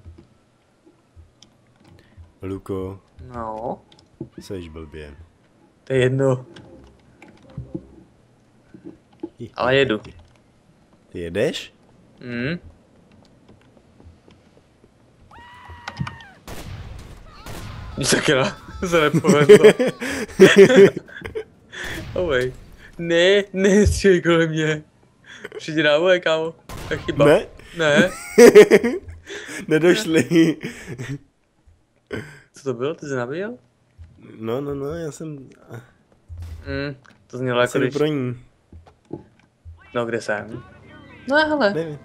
Luko, No, seš blbě. to je jedno. Ale jedu. Ty jedeš? Hm. Sakra, se nepovedlo. Ovej. Ne, ne, střílej kolem mě. Přijdi na vole, kámo. To je chyba. Ne? Ne. Nedošli. Co to bylo? Ty jsi nabíjel? No, no, no, já jsem... Hm, to znělo jako Jsem když... pro ní. No, kde jsem? No, hele. Nevím.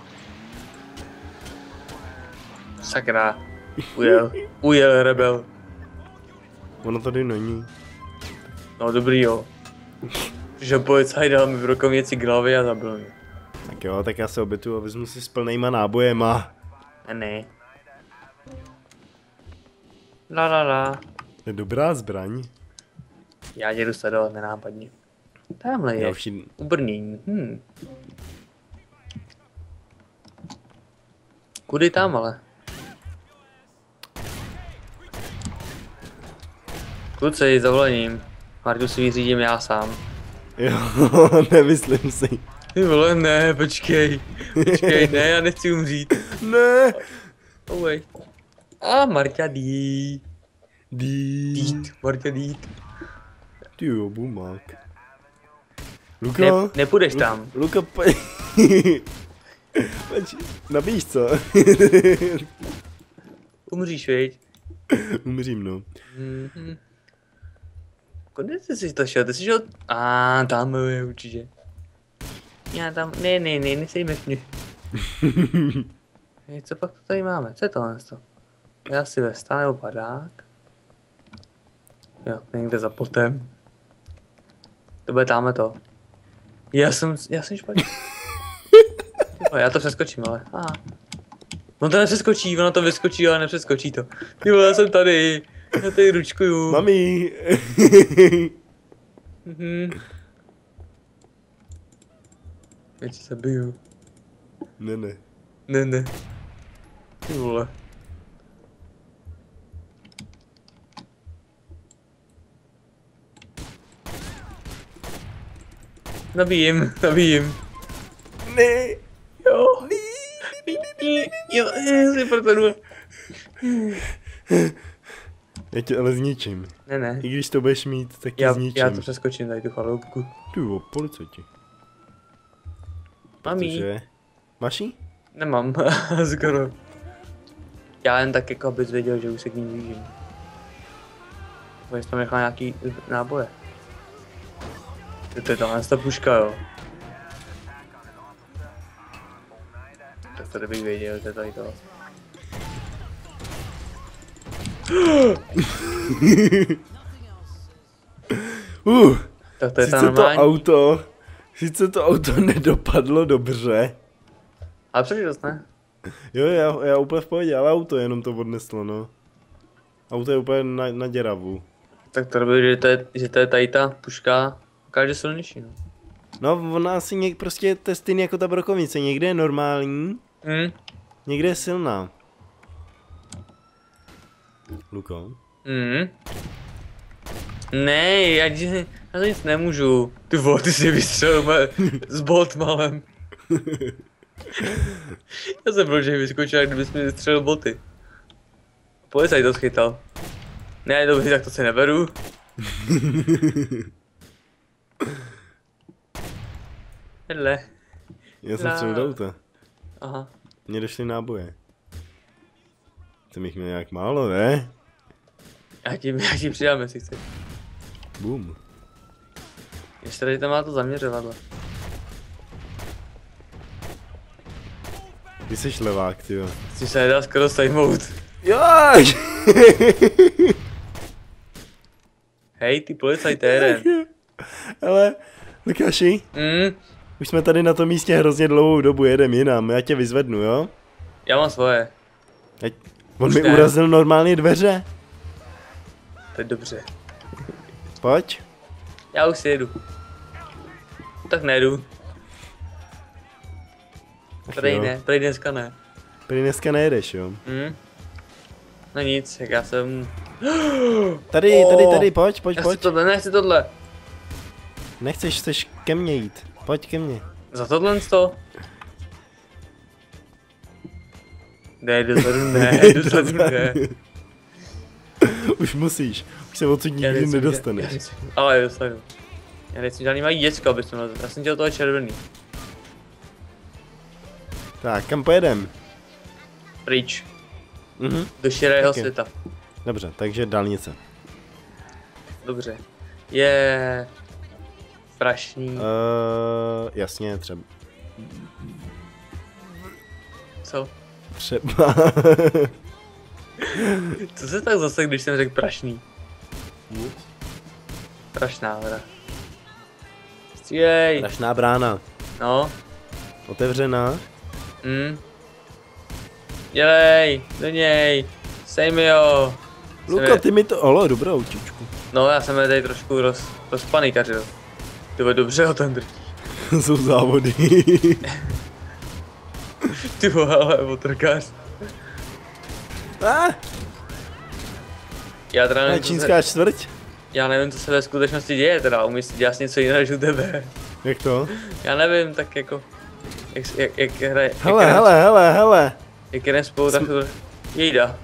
Sakra. Ujel. Ujel, rebel. Ono tady není. No, dobrý, jo. Že policaj dal mi v rokovnici k hlavě a zabil mě. Tak jo, tak já se obětuju a vezmu si s plnejma nábojema. Ne, ne. La la la. To je dobrá zbraň. Já tě jdu sledovat nenápadně. Tamhle je. Já už jí... Ubrnění. Hm. Kudy tam ale? Kluci, s dovolením. Martu si vyřídím já sám. Jo, nemyslím si. Ty vole, ne, počkej. Počkej, ne, já nechci umřít. Ne. Ovej. A Marta dí. Dít. Dít, Marta dít. Ty jo, bumák. Luka? Ne, nepůjdeš tam. Luka, pa... Pojď, nabíš co? Umříš, viď? Umřím, no. Mhm. Kudy ty jsi to šel? Ty jsi šel... A tam je určitě. Já tam... Ne, ne, ne, nesejme mě. Hej, co pak to tady máme? Co je tohle? Já si vesta nebo padák? Jo, někde za plotem. To bude tamhle to. Já jsem... Já jsem špatně. Jo, já to přeskočím, ale... Aha. On to nepřeskočí, ono to vyskočí, ale nepřeskočí to. Jo, já jsem tady. Já tady ručkuju. Mami. Mhm. Já ti zabiju. Ne, ne. Ne, ne. Ty vole. Nabijím, nabijím. Ne. Jo. Jo, já si proto jdu. Já tě ale zničím. Ne, ne. I když to budeš mít, tak tě Já, zničím. já to přeskočím tady tu chaloupku. Ty jo, policajti. Mám jí. Protože... Máš jí? Nemám, skoro. Já jen tak jako abys věděl, že už se k ní blížím. Protože tam nechal nějaký náboje. To je tahle ta puška, jo. Tak tady bych věděl, to je tady to. uh, Tak to je ta sice to normální. auto, sice to auto nedopadlo dobře. Ale přežitost, ne? Jo, já, já úplně v pohodě, ale auto jenom to odneslo, no. Auto je úplně na, na děravu. Tak to robí, že to je, že to je tady ta puška, ukáže silnější, no. No, ona asi něk, prostě to je stejný jako ta brokovnice, někde je normální, Mm. někde je silná. Luko? Mm. Ne, já, ti- já to nic nemůžu. Ty vole, ty si vystřelil me s Boltmalem. Já jsem byl, že vyskočil, jak kdybys mi vystřelil boty. Policajt to schytal. Ne, dobře, tak to si neberu. Hele. Já jsem La. střelil do auta. Aha. Mně došly náboje. Jsem jich měl nějak málo, ne? Já ti, já ti přidám, jestli chceš. Boom. Ještě tady tam má to zaměřovadlo. Ty jsi levák, tyjo. Si se nedá skoro sejmout. Jo! Hej, ty policajtére. Ale, Lukáši, Mm, už jsme tady na tom místě hrozně dlouhou dobu, jedem jinam, já tě vyzvednu, jo? já mám svoje. Ať... On Už mi ne. urazil normálně dveře. To je dobře. Pojď. Já už si jedu. Tak nejedu. Ach Prej jo. ne, prej dneska ne. Prý dneska nejedeš, jo? Hm? No nic, jak já jsem... Tady, tady, O, tady, pojď, pojď, Já chci pojď. tohle, nechci tohle. Nechceš, chceš ke mně jít. Pojď ke mně. Za tohle to? Ne, dozadu ne, dozadu ne. Už musíš. Už se odsud Já nikdy nejsem- nedostaneš. já nejsem- Ale dostanu. Já nejsem žádný mají děcko, abys to nazval. Já jsem dělal toho červený. Tak, kam pojedem? Pryč. Mhm. Do širého Ok. světa. Dobře, takže dálnice. Dobře. Je... Prašný. Uh, jasně, třeba. Co? Třeba. Co se tak zase, když jsem řekl prašný? Prašná hra. Střílej. Strašná brána. No. Otevřená. Hm. Dělej, do něj. Sej mi ho. Luko, ty mi to... Olo, dobrou učičku. No, já jsem je tady trošku roz, rozpanikařil. Ty vole, dobře ho ten drtí. Jsou závody. Ty vole, ale otrkář. ah, Já teda nevím, co se, čínská čtvrť. já nevím, co se ve skutečnosti děje teda, umí si dělat něco jiného než u tebe. Jak to? Já nevím, tak jako... Jak, jak, jak, hraje, jak, Hele, jdem- hele, hele, hele. jak jdem spolu, tak to... Jejda,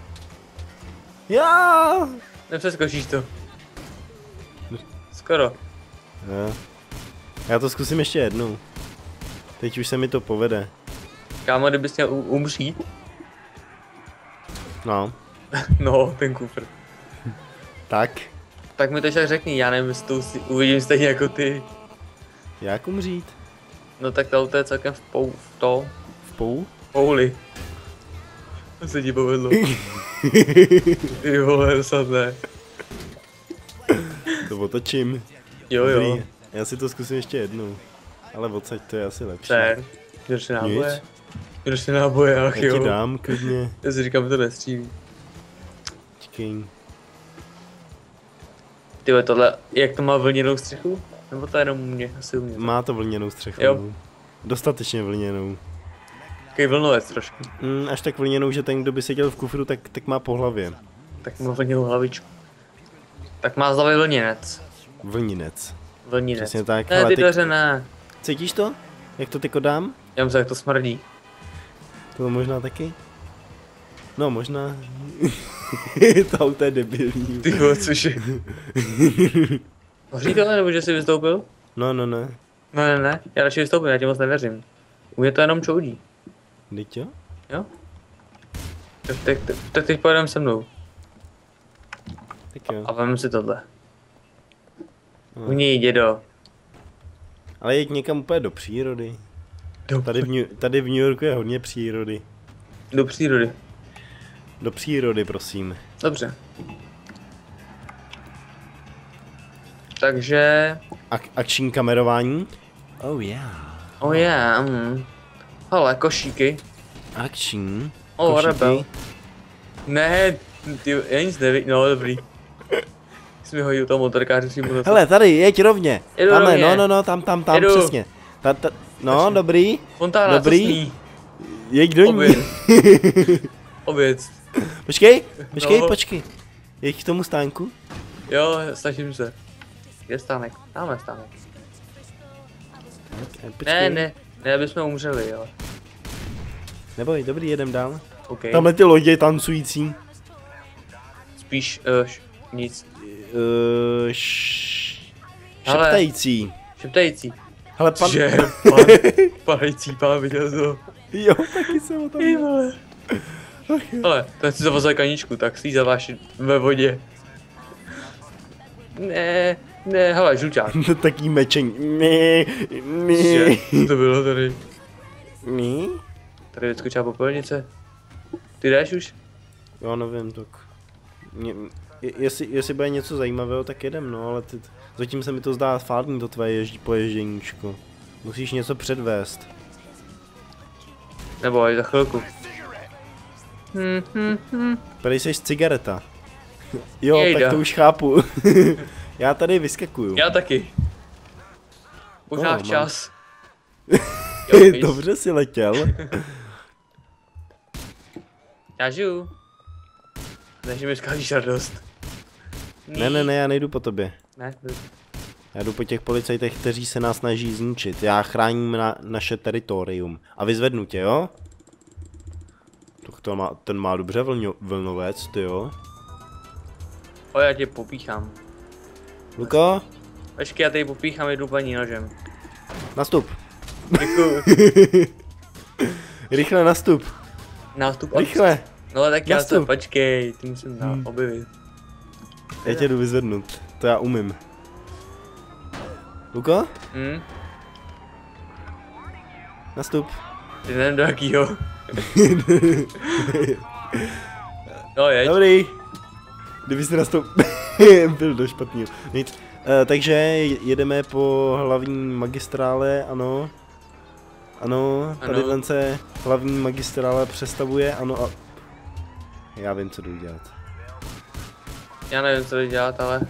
Já. nepřeskočíš to. Skoro. Já. Já to zkusím ještě jednou. Teď už se mi to povede. Kámo, kdybys měl u- umřít, No, no, ten kufr. tak. Tak mi to však řekni, já nevím, jestli to si uvidím stejně jako ty. Jak umřít? No tak to auto je celkem v pou, v to, V pou? v pouli. To se ti povedlo. Ty vole, dosadné. To otočím. Jo, jo. Dobrý. Já si to zkusím ještě jednou. Ale odsaď to je asi lepší. Pře, jdeš si náboje. Nic. Jdeš si náboje, ach Já ti jo. dám, klidně. Já si říkám, že to nestřílí. Čekej. Ty vole, tohle, jak to má vlněnou střechu? Nebo to jenom u mě, asi u mě. Má to vlněnou střechu. Jo. no. Dostatečně vlněnou. Takový vlnovec trošku. Mm, až tak vlněnou, že ten, kdo by seděl v kufru, tak, tak má po hlavě. Tak má vlněnou hlavičku. Tak má z hlavy vlněnec. Vlninec. Vlninec. Přesně tak. Ne, Hele, ty ty- dveře ne. Cítíš to? Jak to tyko dám? Já myslím, jak to smrdí. To možná taky? No, možná. To auto je debilní. Ty vole, cože? Hoří to, nebo že jsi vystoupil? No, no, ne. No ne, ne, já radši vystoupím, já ti moc nevěřím. U mě to jenom čoudí, Vždyť jo? jo? Tak, tak, tak, tak teď pojedeme se mnou Tak jo. a vem si tohle. No. U něj, dědo. Ale jeď někam úplně do přírody. Do, Tady v, New, tady v New Yorku je hodně přírody. do přírody. Do přírody, prosím. Dobře. Takže... Ak akční kamerování? Oh yeah. Oh yeah, mm. Hele, košíky. Akční. Oh, košíky. rebel. Ne, ty, já nic nevidím, no dobrý. Jsi mi hodil toho motorkáře přímo do toho. Hele, tady, jeď rovně. Jedu Tamhle, rovně. no, no, no, tam, tam, tam, Jedu. přesně. Ta, ta, no, Počkej. dobrý. Fontána, Dobrý. co sní? Jeď do ní. Oběd. Oběd. Počkej, počkej, No. počkej. Jeď k tomu stánku. Jo, snažím se. Kde je stánek? Tamhle stánek. Eh, Počkej. Ne, ne, ne, aby jsme umřeli, jo. Neboj, dobrý, jedem dál. OK. Tamhle ty lodě tancující. Spíš, uh, š, nic. Uh, š... Hele. Šeptající. Šeptající. Hele, pan... Že, pan, padající pán, viděl to. Jo, taky jsem o tom Ty měl. vole. Ale, ten si zavazal kaničku, tak si ji zaváš ve vodě. Ne, ne, hele, žluťák. Taký mečení. Ne, Že, ne. to bylo tady. Ne? Tady vyskočila popelnice. Ty jdeš už? Jo, nevím, tak... Mě, je- jestli, jestli bude něco zajímavého, tak jedem, no, ale ty, zatím se mi to zdá fádní, to tvoje ježdí, poježděníčko. Musíš něco předvést. Nebo až za chvilku. Hm, hm, hm. Tady jsi cigareta. Jo, Jejda. tak to už chápu. Já tady vyskakuju. Já taky. Možná No, včas. Jo, víš. Dobře si letěl. Já žiju. Než mi skážíš radost. Ne, ne, ne, já nejdu po tobě. Ne, Já jdu po těch policajtech, kteří se nás snaží zničit. Já chráním na, naše teritorium. A vyzvednu tě, jo? Tak to má, ten má dobře vlňo, vlnovec, ty jo? o, já tě popíchám. Luko, Počkej, já tady popíchám jedu paní nožem. nastup. Děkuju. Rychle nastup. Nástup. Rychle. No tak já se, Nastup. počkej, ty musím na Hmm. objevit. Já tě jdu vyzvednout. To já umím. Luko, Hm? nastup. Ty nevím do jakýho. No jeď. Dobrý. Kdyby jsi nastup... Byl do špatného. Nic. Uh, takže jedeme po hlavní magistrále, ano. Ano, tady Ano. se hlavní magistrále přestavuje, ano a... Já vím, co jdu dělat. Já nevím, co jde dělat, ale...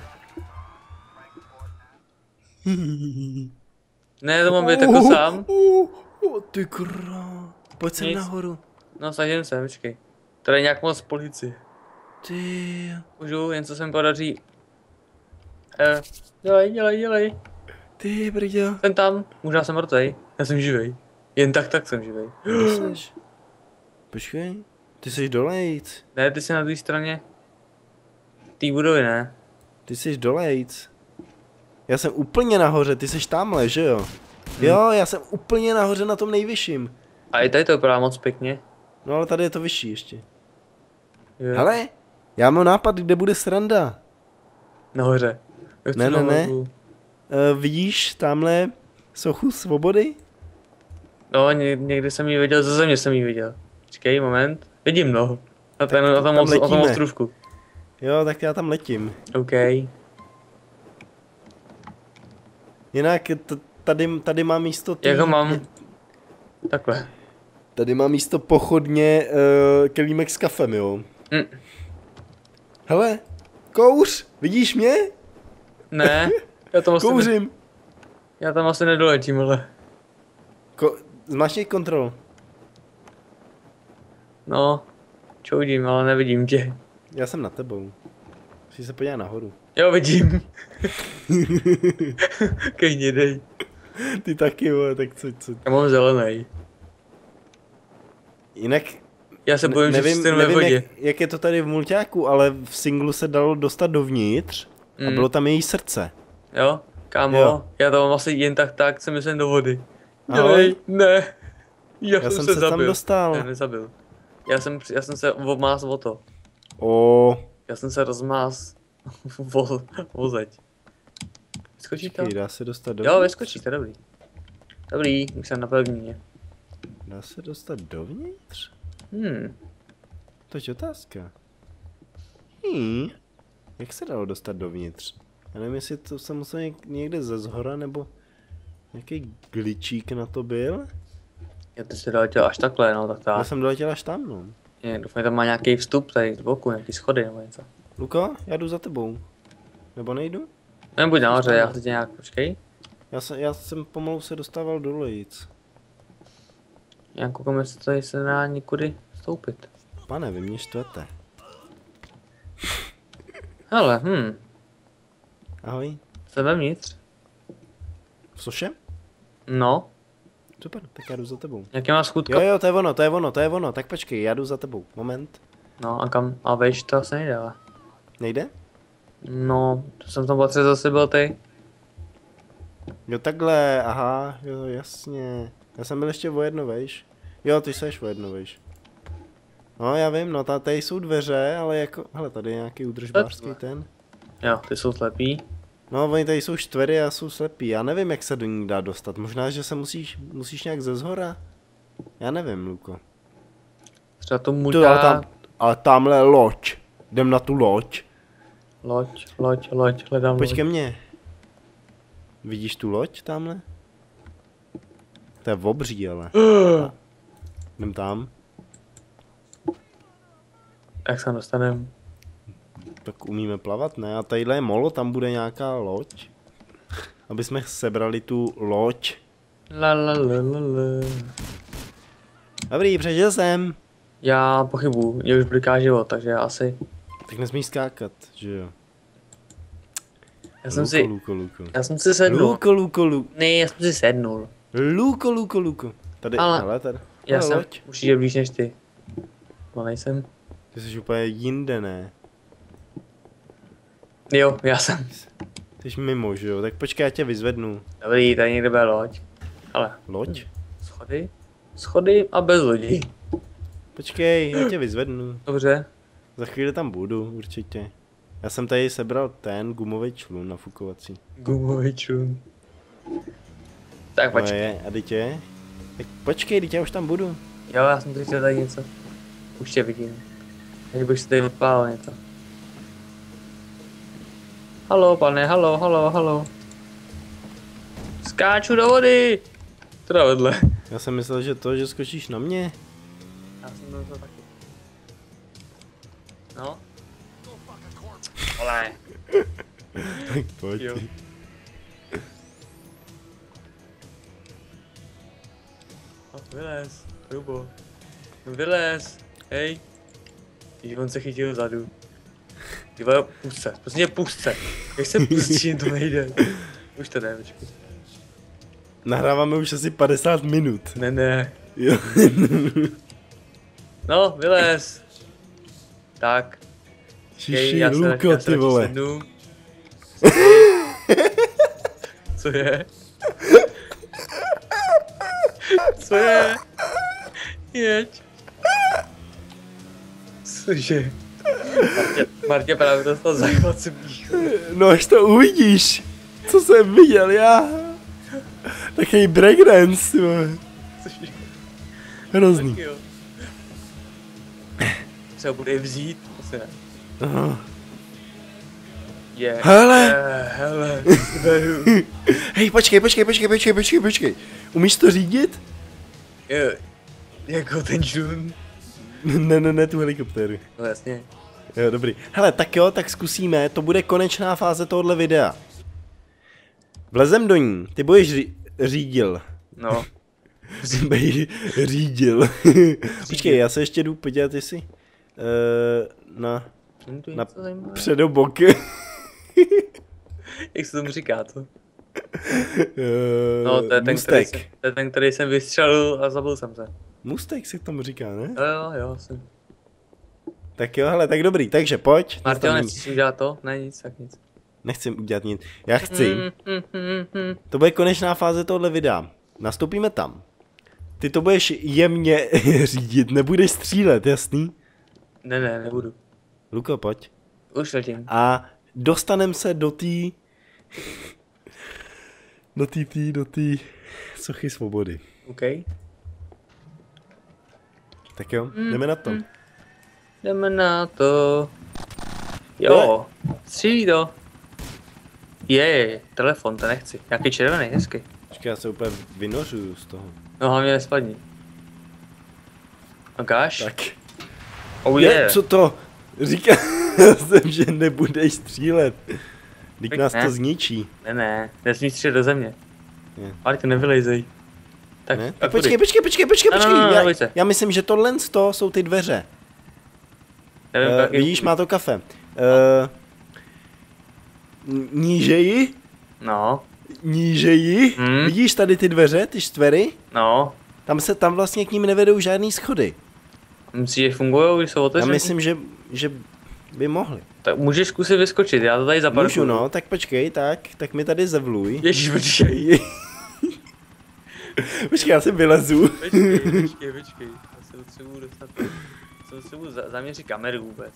Ne, to mám být jako sám. Uh, uh, ty krá. Pojď sem Nic. nahoru. No, snažím se, počkej. Tady je nějak moc policie. Ty... Můžu, jen co se mi podaří. Eh, dělej, dělej, dělej. Ty brďo. Jsem tam, možná jsem mrtvej. Já jsem živej. Jen tak, tak jsem živej. Kde seš? Počkej. Ty jsi dolejc. Ne, ty jsi na druhé straně. Té budovy, ne? Ty jsi dolejc. Já jsem úplně nahoře, ty jsi tamhle, že jo? Jo, já jsem úplně nahoře na tom nejvyšším. A i tady to vypadá moc pěkně. No ale tady je to vyšší ještě. Jo. Hele, já mám nápad, kde bude sranda. Nahoře. Já chci Ne, ne, ne. nahoru. Uh, vidíš tamhle sochu svobody? No, ně, někdy jsem ji viděl, ze země jsem ji viděl. Počkej, moment. Vidím, no. Na, ten, na, tom, tam os- na tom letíme. ostrovku. Jo, tak já tam letím. OK. Jinak t- tady, tady má místo tý... Jak ho mám? Takhle. Tady má místo pochodně uh, kelímek s kafem, jo. Mm. Hele, kouř, vidíš mě? Ne, já tam asi, ne, Kouřím. já tam asi nedoletím, ale. Ko- zmáčkni kontrol. No, čoudím, ale nevidím tě. Já jsem na tebou. Musíš se podívat nahoru. Jo, vidím. Kejně dej. Ty taky, vole, tak co, co. Já mám zelený. Jinak Já se bojím, že nevím, přistanu ve nevím vodě. jak, jak je to tady v mulťáku, ale v singlu se dalo dostat dovnitř a Mm. bylo tam její srdce. Jo, kámo, Jo. já to mám asi jen tak tak, se myslím do vody. Ahoj. Dělej, ne. Já, Já jsem, jsem se, se zabil. tam dostal. Ne, nezabil. Já jsem, já jsem se obmás o to. O, Já jsem se rozmás vo, vozeď. Vyskočí to? počkej, dá se dostat Jo, dovnitř? vyskočí, to je dobrý. Dobrý, už jsem na pevnině. Dá se dostat dovnitř? Hmm. To je otázka. Hmm. Jak se dalo dostat dovnitř? Já nevím, jestli to jsem musel něk někde ze zhora, nebo nějaký glitchík na to byl? Já ty jsi doletěl až takhle, no tak Já tak. jsem doletěl až tam, no. Je, doufám, že tam má nějaký vstup tady z boku, nějaký schody nebo něco. Luko, já jdu za tebou. Nebo nejdu? Nebuď nahoře, já chci tě nějak, počkej. Já, se, já jsem pomalu se dostával do lejíc. Já koukám, jestli tady se dá někudy vstoupit. Pane, vy mě štvete. Hele, hm, Ahoj. jsem vevnitř. V soše? No, Super, tak já jdu za tebou. jaký má schůdka? Jo, jo, to je ono, to je ono, to je ono. Tak počkej, já jdu za tebou. Moment. No a kam, a vejš, to asi nejde, ale. Nejde? No, to jsem tam patře zase byl ty. Jo, takhle, aha, jo, jasně. Já jsem byl ještě o jedno vejš. Jo, ty seš o jedno vejš. No, já vím, no, tady jsou dveře, ale jako, hele, tady je nějaký údržbářský ten. Jo, ty jsou slepý. No, oni tady jsou čtvery a jsou slepí. Já nevím, jak se do ní dá dostat. Možná, že se musíš, musíš nějak ze zhora. Já nevím, Luko. Třeba to To, ale, multa, tam, ale tamhle loď. Jdem na tu loď. loď, loď, loď, hledám Pojď loď. ke mně. Vidíš tu loď tamhle? To je obří, ale. Jdem tam. Jak se tam dostanem? Tak umíme plavat, ne? A tadyhle je molo, tam bude nějaká loď. Aby jsme sebrali tu loď. La la la la la. Dobrý, přežil jsem. Já pochybuju, mě už bliká život, takže já asi. Tak nesmíš skákat, že jo? Já jsem Luko, si, Luko, Luko. já jsem si sednul. Luko, Luko, Luko. Ne, já jsem si sednul. Luko, Luko, Luko. Tady, Ale- hele, tady. Já hele, jsem loď. určitě blíž než ty. No nejsem. Ty jsi úplně jinde, ne? Jo, já jsem. Ty jsi mimo, že jo? Tak počkej, já tě vyzvednu. Dobrý, tady někde bude loď. Ale Loď? schody? Schody a bez lodí. Počkej, já tě vyzvednu. Dobře. Za chvíli tam budu, určitě. Já jsem tady sebral ten gumový člun nafukovací. Gumový člun. Tak No počkej. je, a dítě? Tak počkej, dítě, já už tam budu. Jo, já jsem tady chtěl tady něco. Už tě vidím. Teď bych si tady odpálil něco. Halo, pane, halo, halo, halo. Skáču do vody! Teda vedle. Já jsem myslel, že to, že skočíš na mě. Já jsem to taky. No. Ole. Tak pojď. Jo. No, vylez, Rubo. Vylez, hej. Když on se chytil vzadu. Ty vole, pust se, prostě pust se. Jak se pustí, to nejde. Už to jde, počkej. Nahráváme už asi padesát minut. Ne, ne. Jo. No, vylez. Tak. Šiši, já se- já Luko, se ty radši vole. sednu. Co je? Co je? Jeď. Cože? Martě, Martě právě dostal záchvat se píchu. No až to uvidíš. Co jsem viděl já. Takový breakdance, ty vole. Cože? Hrozný. Tak jo. Co bude vzít? Asi ne. Aha. Je. Hele. Je, hele. Beru. Hej, počkej, počkej, počkej, počkej, počkej, počkej. Umíš to řídit? Jo. Jako ten člun. Ne, ne, ne, tu helikoptéru. No jasně. Jo, dobrý. Hele, tak jo, tak zkusíme, to bude konečná fáze tohohle videa. Vlezem do ní, ty budeš ří, řídil. No. Bej, řídil. Počkej, já se ještě jdu podívat, jestli uh, na, Hm, to je na něco zajímavého. předobok. Jak se tomu říká to? Uh, No, to je, ten, který Mustek. jsem, to je ten, který jsem vystřelil a zabil jsem se. Mustek se k tomu říká, ne? Jo, jo, jo, jsem. Tak jo, hele, tak dobrý, takže pojď. Martio, Nastavím- nechceš udělat to? Ne, nic, tak nic. Nechci udělat nic. Já chci. Mm, mm, mm, mm. To bude konečná fáze tohohle videa. Nastoupíme tam. Ty to budeš jemně řídit, nebudeš střílet, jasný? Ne, ne, nebudu. Luko, pojď. Už letím. A dostaneme se do té... do té, tý, do té sochy svobody. OK. Tak jo, jdeme na to. jdeme na to. Jo, střílí to. Je, telefon, to nechci. Jaký červený, hezky. Počkej, já se úplně vynořuju z toho. No hlavně nespadni. Ukáž? Tak. Oh Je, yeah. co to? Říkal jsem, že nebudeš střílet. Teď nás ne. to zničí. Ne, ne, nesmíš střílet do země. Je. Ale to nevylejzej. Tak, Ne? tak Tak počkej, počkej, počkej, počkej, No, no, počkej. no, no, já, pojď se. já myslím, že tohle z toho jsou ty dveře. Nevím, Uh, jak je- vidíš, má to kafe. Uh, nížeji? No, Nížeji? Hmm. Vidíš tady ty dveře, ty štvery? no. Tam se, tam vlastně k ním nevedou žádný schody. Myslíš, že fungujou, když jsou Já otevřený? myslím, že, že by mohli. Tak můžeš zkusit vyskočit, já to tady zaparkuju. Můžu, no, tak počkej, tak, tak mi tady zavluj. Ježíš, počkej. Počkej, já si vylezu. Počkej, počkej, počkej. Já se potřebuji dostat. Se potřebuji za- zaměřit kameru vůbec.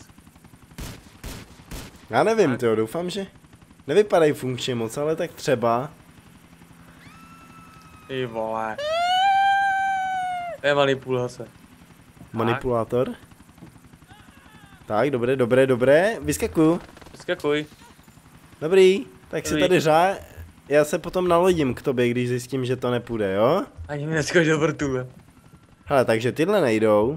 Já nevím, tyjo, doufám, že nevypadají funkčně moc, ale tak třeba. Ty vole. To je manipulace. Manipulátor. Tak, dobré, dobré, dobré, vyskakuju. Vyskakuj. Dobrý, tak si Dobrý. tady řá. Já se potom nalodím k tobě, když zjistím, že to nepůjde, jo? Ani mi neskočil vrtule. Hele, takže tyhle nejdou.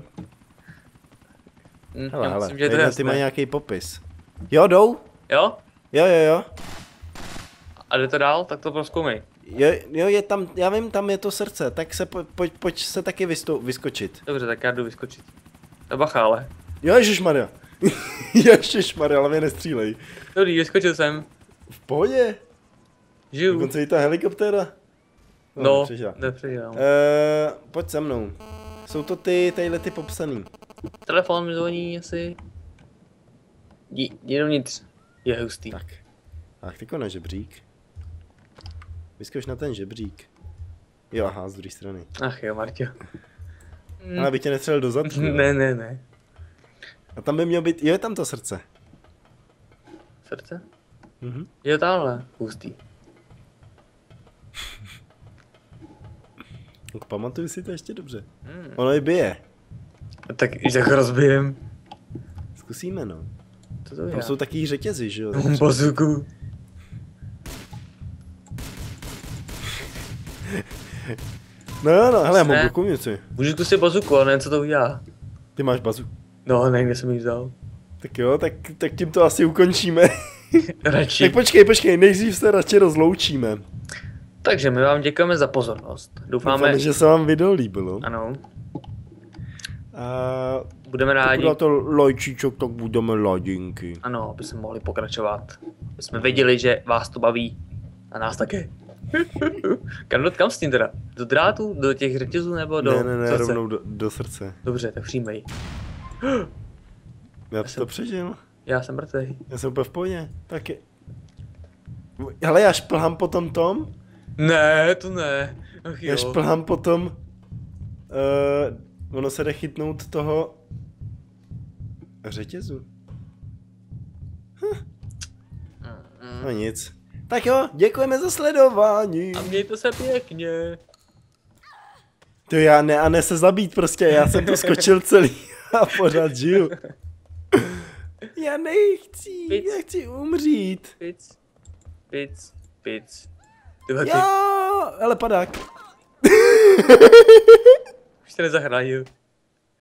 Hm, Hele, já hele, myslím, že to je tadyhle ty mají jasné. nějaký popis. Jo, jdou? Jo? Jo, jo, jo. A jde to dál? Tak to prozkoumej. Jo, jo, je tam, já vím, tam je to srdce, tak se po, pojď, pojď se taky vystou, vyskočit. Dobře, tak já jdu vyskočit. To bacha, ale. Jo, ježišmarja. Ježišmarja, ale mě nestřílej. Dobrý, vyskočil jsem. V pohodě. Žiju. Dokonce i ta helikoptéra. No, nepřežila. nepřežil. Eh, pojď se mnou. Jsou to ty, tadyhle ty popsaný. Telefon mi zvoní asi. Jdi, jdi dovnitř. Je hustý. Tak. Tak, tyko na žebřík. Vyskoč na ten žebřík. Jo, aha, z druhé strany. Ach jo, Marťo. Hm, Ale abych tě nestřelil do zadku. jo. Ne, ne, ne. A tam by mělo být, jo, je tam to srdce. Srdce? Mhm. Jo, táhle. Hustý. Tak pamatuju si to ještě dobře. Hmm. Ono i bije. Tak když tak rozbijem. Zkusíme, no. Co to Tam je? jsou taky řetězy, že jo? Mám bazuku. No jo, no, hele, já mám Ne. brokovnici. Můžu zkusit bazuku, ale nevím, co to udělá. Ty máš bazu. No, nevím, kde jsem ji vzal. Tak jo, tak, tak tím to asi ukončíme. Radši. Tak počkej, počkej, nejdřív se radši rozloučíme. Takže my vám děkujeme za pozornost. Doufáme, Doufáme, že se vám video líbilo. ano, A budeme rádi, pokud to lajčíček, tak budeme ladinky. ano, aby jsme mohli pokračovat. Aby jsme věděli, že vás to baví a nás také. kam, kam s tím teda? Do drátu, do těch řetězů nebo do Ne, ne, ne, srdce? rovnou do, do srdce. Dobře, tak přijmej. Já to jsem- přežil. Já jsem mrtvej. Já jsem úplně v pohodě. Tak je. Hele, já šplhám po tom tom. Ne, to ne. Ach Já jo. šplhám po tom. Uh, ono se jde chytnout toho řetězu. Mm, No nic. Tak jo, děkujeme za sledování. A mějte se pěkně. To já ne, a ne se zabít prostě, já jsem to skočil celý a pořád žiju. Já nechci, Pic. já chci umřít. Pic, pic, pic. Tyhle ty, Jo, ale padák. už se nezachránil.